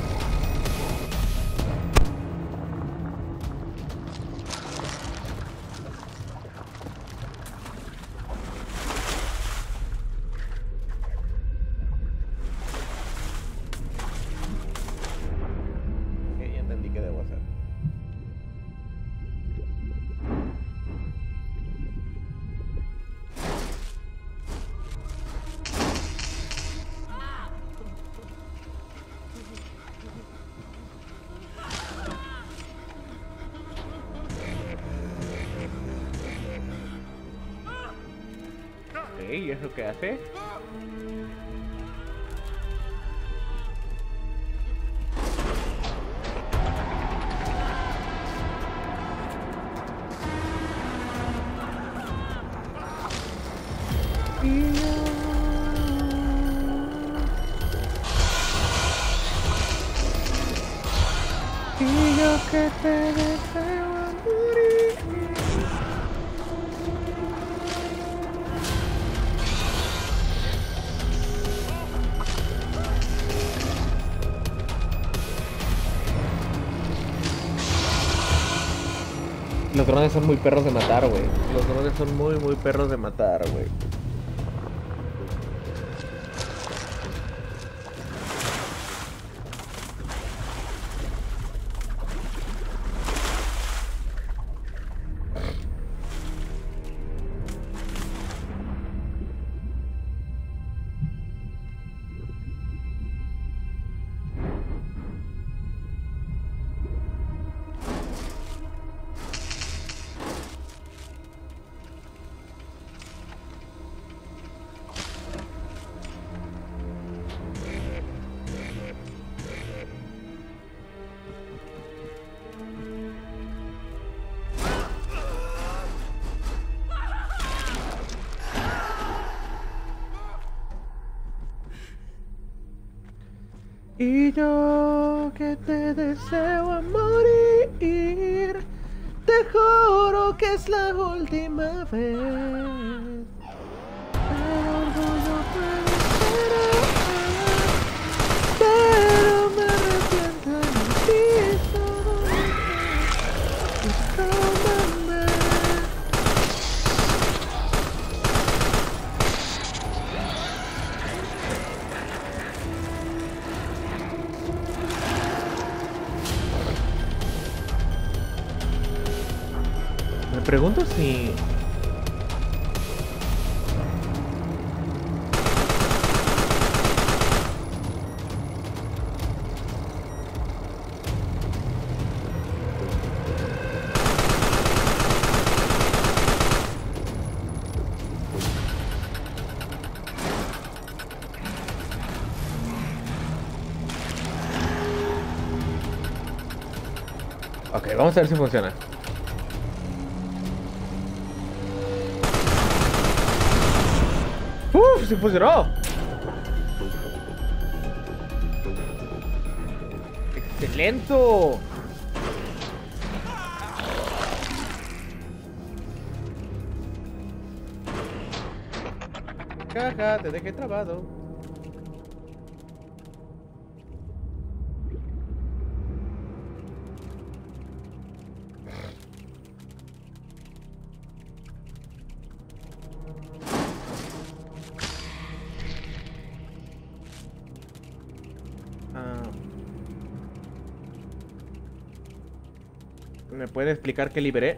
[SPEAKER 1] ¿Y eso qué hace? Y yo que te deseo morir. Los drones son muy perros de matar, güey. Los drones son muy perros de matar, güey. Y yo que te deseo a morir, te juro que es la última vez. Pero orgullo puede esperar, pero me arrepiento en ti todo. Me pregunto si... Ok, vamos a ver si funciona. ¡Uf! ¡Sí funcionó! ¡Excelente! Caja, te dejé trabado. ¿Me puede explicar qué liberé?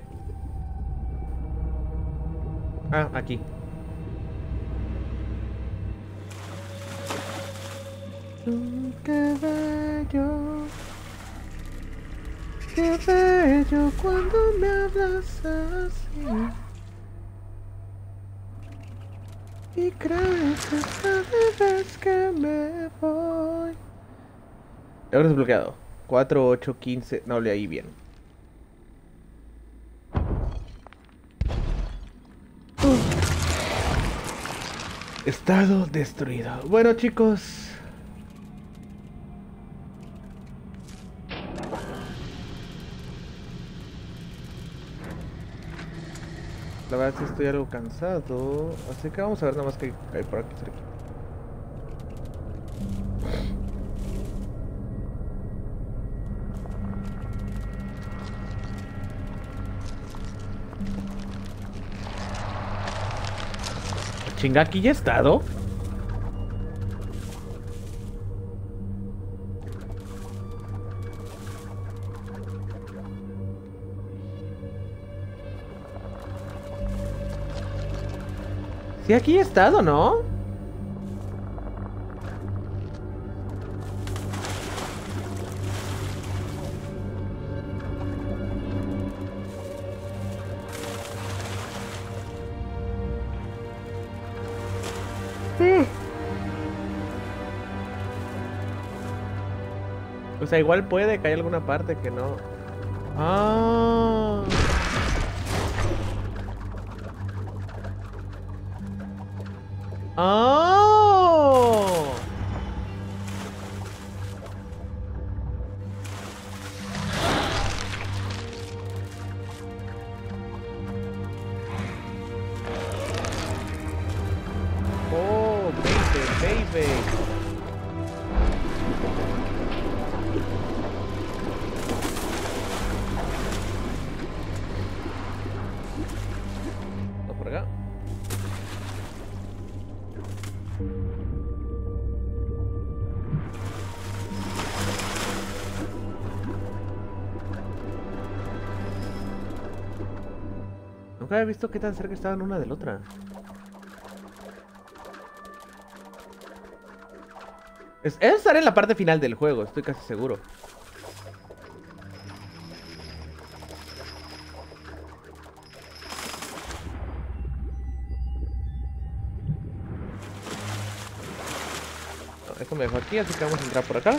[SPEAKER 1] Ah, aquí. Qué bello cuando me hablas así. Y crees que cada vez que me voy. Ahora desbloqueado. 4, 8, 15. No, le ahí bien. Estado destruido. Bueno, chicos. La verdad sí estoy algo cansado. Así que vamos a ver nada más que hay por aquí cerca. Chinga, aquí ya he estado. Sí, aquí he estado, ¿no? O sea, igual puede que haya alguna parte que no. Ah. Oh. Oh, baby. Vamos por acá. Nunca había visto qué tan cerca estaban una de la otra. Es estar en la parte final del juego, estoy casi seguro. No, esto me dejó aquí, así que vamos a entrar por acá.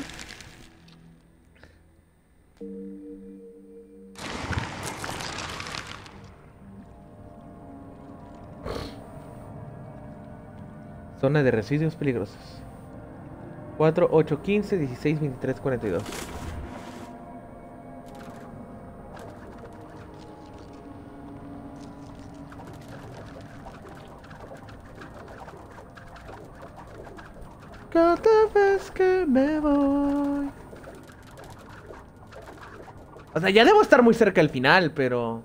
[SPEAKER 1] Zona de residuos peligrosos. 4, 8, 15, 16, 23, 42. Cada vez que me voy. O sea, ya debo estar muy cerca al final, pero...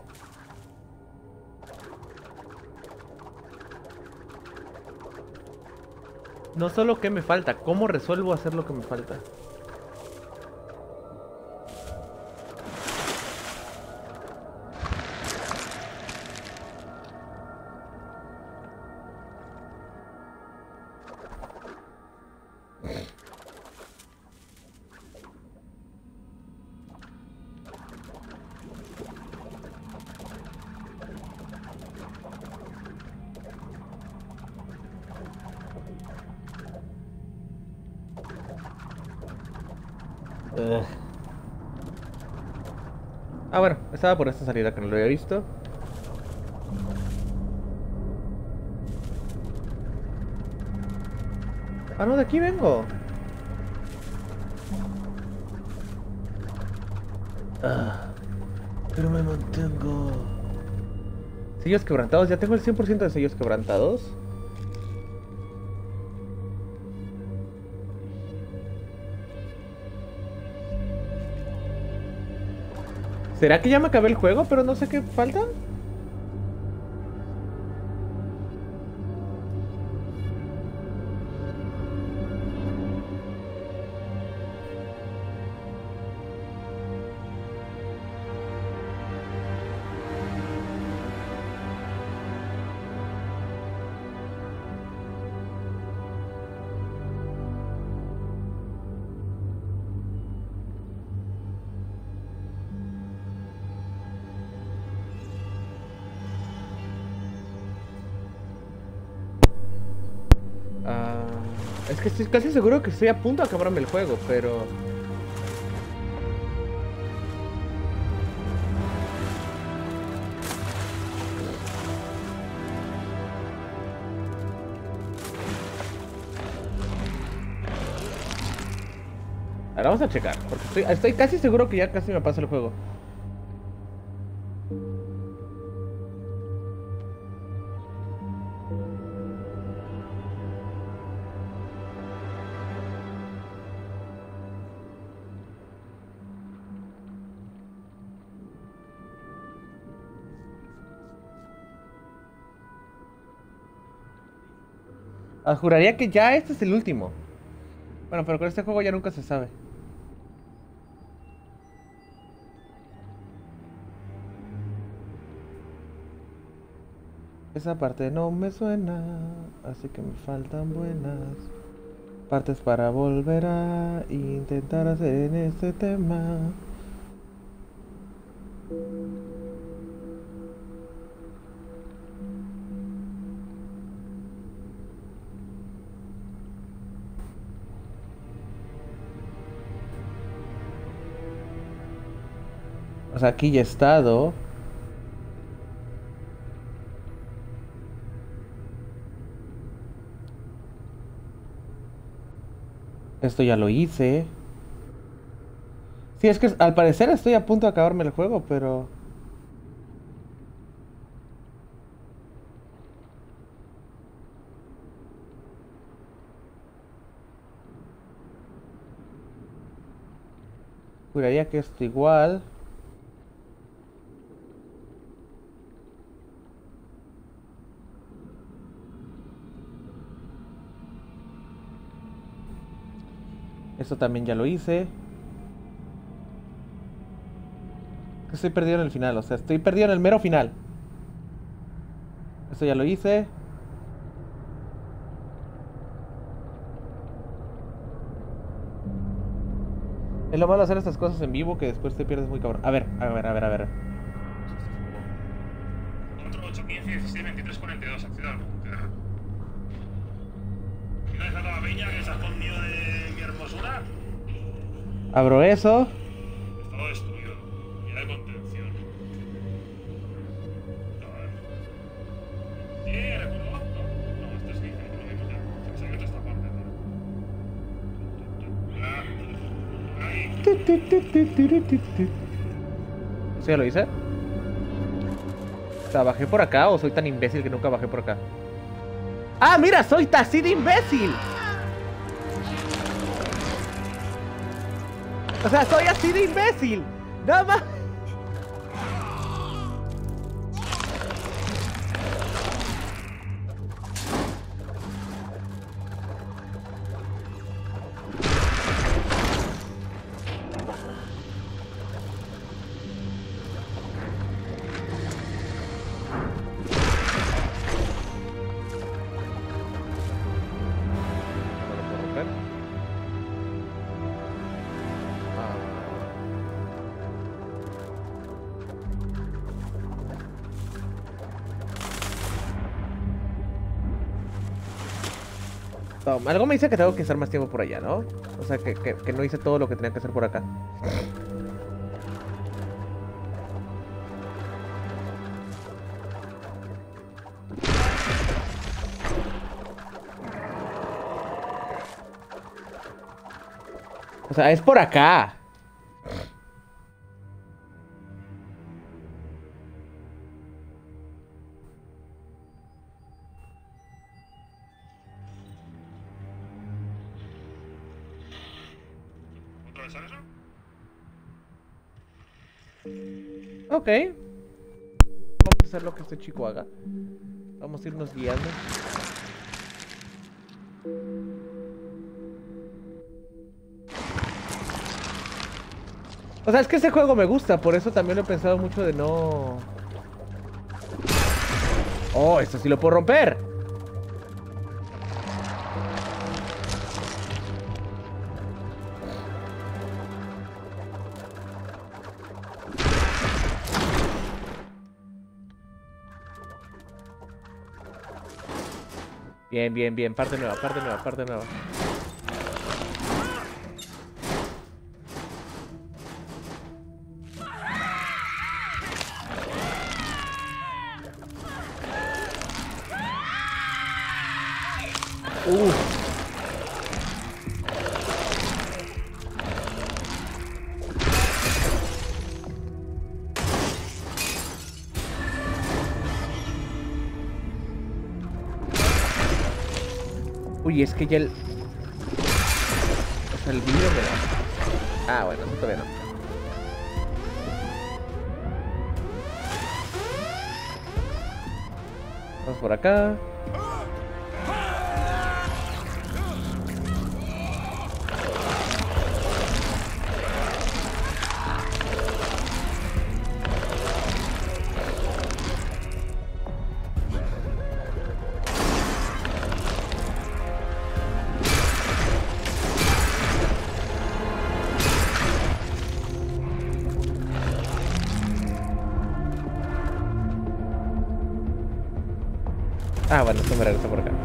[SPEAKER 1] No solo qué me falta, cómo resuelvo hacer lo que me falta. Ah, bueno, estaba por esta salida que no lo había visto. Ah, no, de aquí vengo. Pero me mantengo. Sellos quebrantados, ya tengo el 100% de sellos quebrantados. ¿Será que ya me acabé el juego, pero no sé qué falta? Es que estoy casi seguro que estoy a punto de acabarme el juego, pero... Ahora vamos a checar, porque estoy casi seguro que ya casi me pasa el juego. Juraría que ya este es el último. Bueno, pero con este juego ya nunca se sabe. Esa parte no me suena, así que me faltan buenas partes para volver a intentar hacer en este tema. O sea, aquí ya he estado. Esto ya lo hice. Sí, es que al parecer estoy a punto de acabarme el juego, pero... Juraría que esto igual. Esto también ya lo hice. Estoy perdido en el final, o sea, estoy perdido en el mero final. Esto ya lo hice. Es lo malo hacer estas cosas en vivo que después te pierdes muy cabrón. A ver.
[SPEAKER 3] 4, 8, 15, 16, 23, 42. Acción. ¿Finalizar la peña que se ha escondido de mi hermosura?
[SPEAKER 1] Abro eso.
[SPEAKER 3] Estado destruido. Unidad de contención. A ver. ¿Recuerdo? No, este sí, lo vimos ya. Se secreto esta parte, tío.
[SPEAKER 1] ¿Sí ya lo hice? O sea, ¿bajé por acá o soy tan imbécil que nunca bajé por acá? ¡Ah, mira! ¡Soy así de imbécil! O sea, soy así de imbécil. Nada más. Algo me dice que tengo que estar más tiempo por allá, ¿no? O sea, que no hice todo lo que tenía que hacer por acá. O sea, es por acá.
[SPEAKER 3] ¿Otra vez eso?
[SPEAKER 1] Ok. Vamos a hacer lo que este chico haga. Vamos a irnos guiando. O sea, es que este juego me gusta, por eso también lo he pensado mucho de no... Oh, esto sí lo puedo romper. Bien, bien, bien. Parte nueva, parte nueva, parte nueva. Uy, es que ya el... O sea, el vidrio me da... Ah, bueno, eso todavía no. Vamos por acá. Ah, bueno, esto me regresa por acá.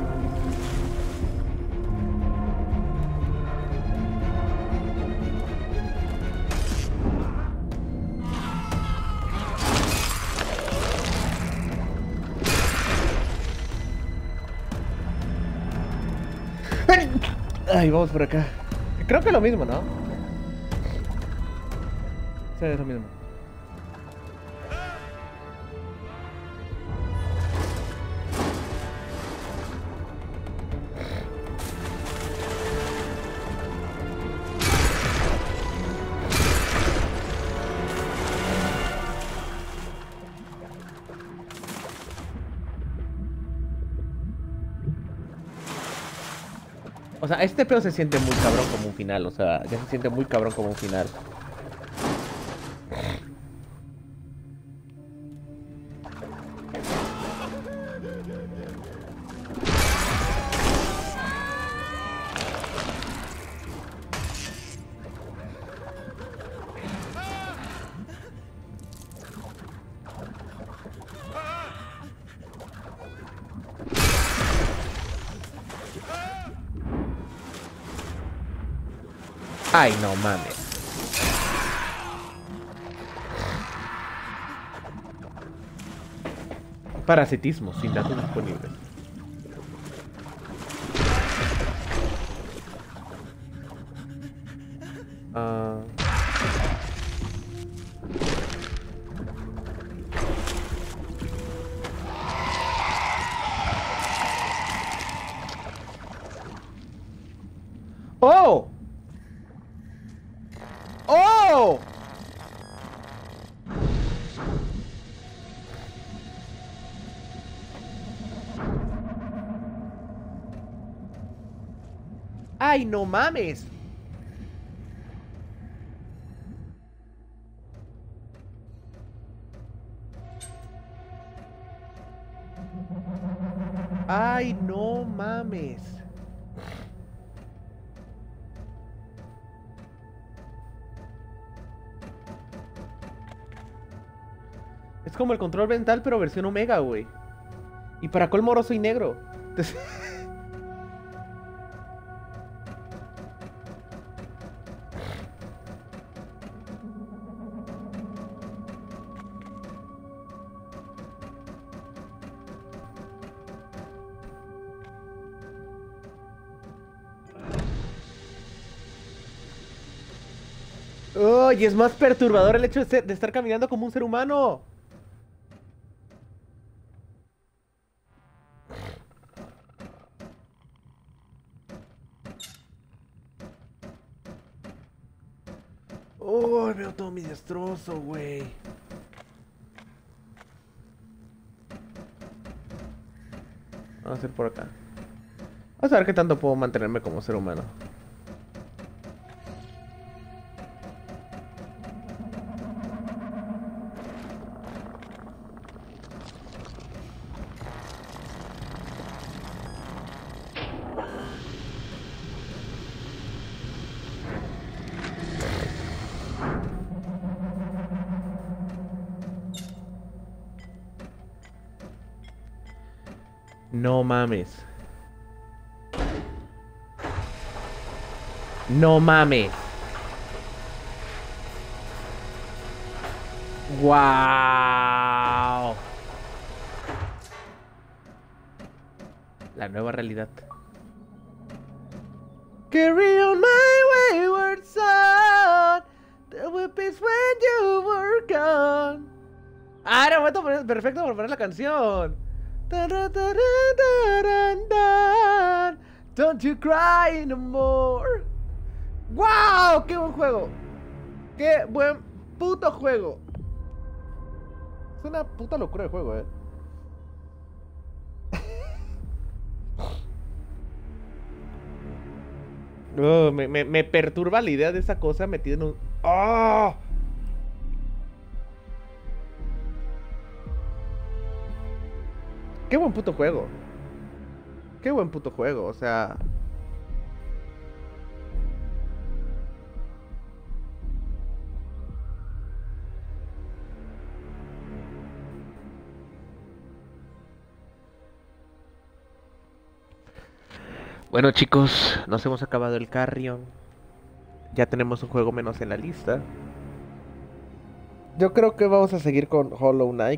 [SPEAKER 1] Ay, vamos por acá. Creo que es lo mismo, ¿no? Sí, es lo mismo. O sea, este pedo se siente muy cabrón como un final. O sea, ya se siente muy cabrón como un final. Ay, no mames. Parasitismo, sin datos disponibles. Ah. ¡Oh! ¡Oh! ¡Ay, no mames! ¡Ay, no mames! Es como el control mental, pero versión Omega, güey. Y para colmo ahora soy negro. Entonces... Oh, y es más perturbador el hecho de estar caminando como un ser humano. Oh, veo todo mi destrozo, güey. Vamos a ir por acá. Vamos a ver qué tanto puedo mantenerme como ser humano. No mames. No mames. Wow. La nueva realidad. Carry on my wayward son. There will be when you were gone. Ah, era el momento perfecto para poner la canción. Don't you cry no more. ¡Wow! ¡Qué buen juego! ¡Qué buen puto juego! Es una puta locura de juego, Oh, me perturba la idea de esa cosa metida en un... ¡Oh! ¡Qué buen puto juego! ¡Qué buen puto juego! O sea... Bueno chicos, nos hemos acabado el Carrion. Ya tenemos un juego menos en la lista. Yo creo que vamos a seguir con Hollow Knight.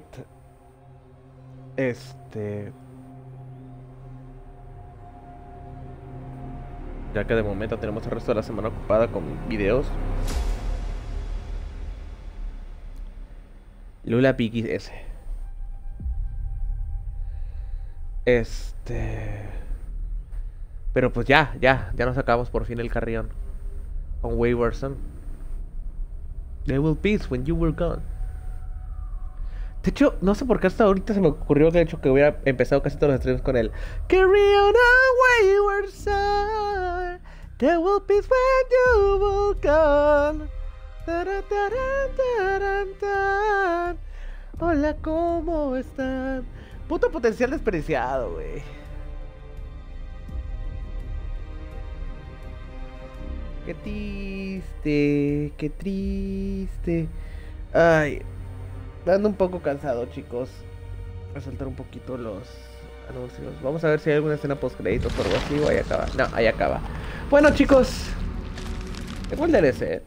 [SPEAKER 1] Ya que de momento tenemos el resto de la semana ocupada con videos. Lula Piggy S. Pero pues ya nos acabamos por fin el Carrion. On Wayward Son. There will peace when you were gone. De hecho, no sé por qué hasta ahorita se me ocurrió que, de hecho, que hubiera empezado casi todos los streams con el Carry on a wayward son. There will peace when you were gone. Taran, taran, taran, taran. Hola, ¿cómo están? Puto potencial desperdiciado, güey. Qué triste, qué triste. Ay, ando un poco cansado, chicos. Voy a saltar un poquito los anuncios. Vamos a ver si hay alguna escena post créditos o algo así. O ahí acaba. No, ahí acaba. Bueno, chicos, tengo el DLC.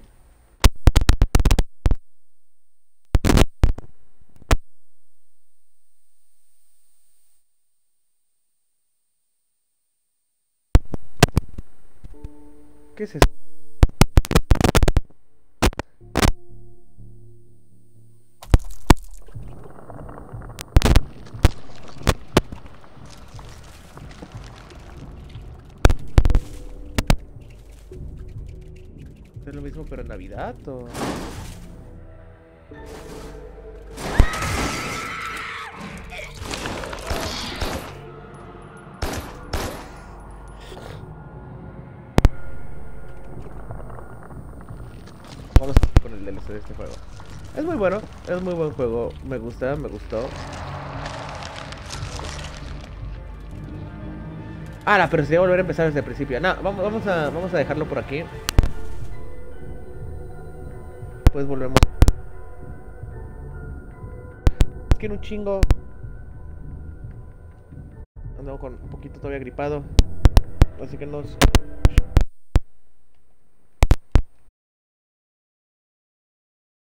[SPEAKER 1] ¿Qué es eso? ¿Es lo mismo pero en Navidad o...? Vamos con el DLC de este juego. Es muy bueno, es muy buen juego. Me gusta, me gustó. Pero sería volver a empezar desde el principio. No, vamos a dejarlo por aquí. Pues volvemos. Es que en un chingo. Ando con un poquito todavía gripado. Así que nos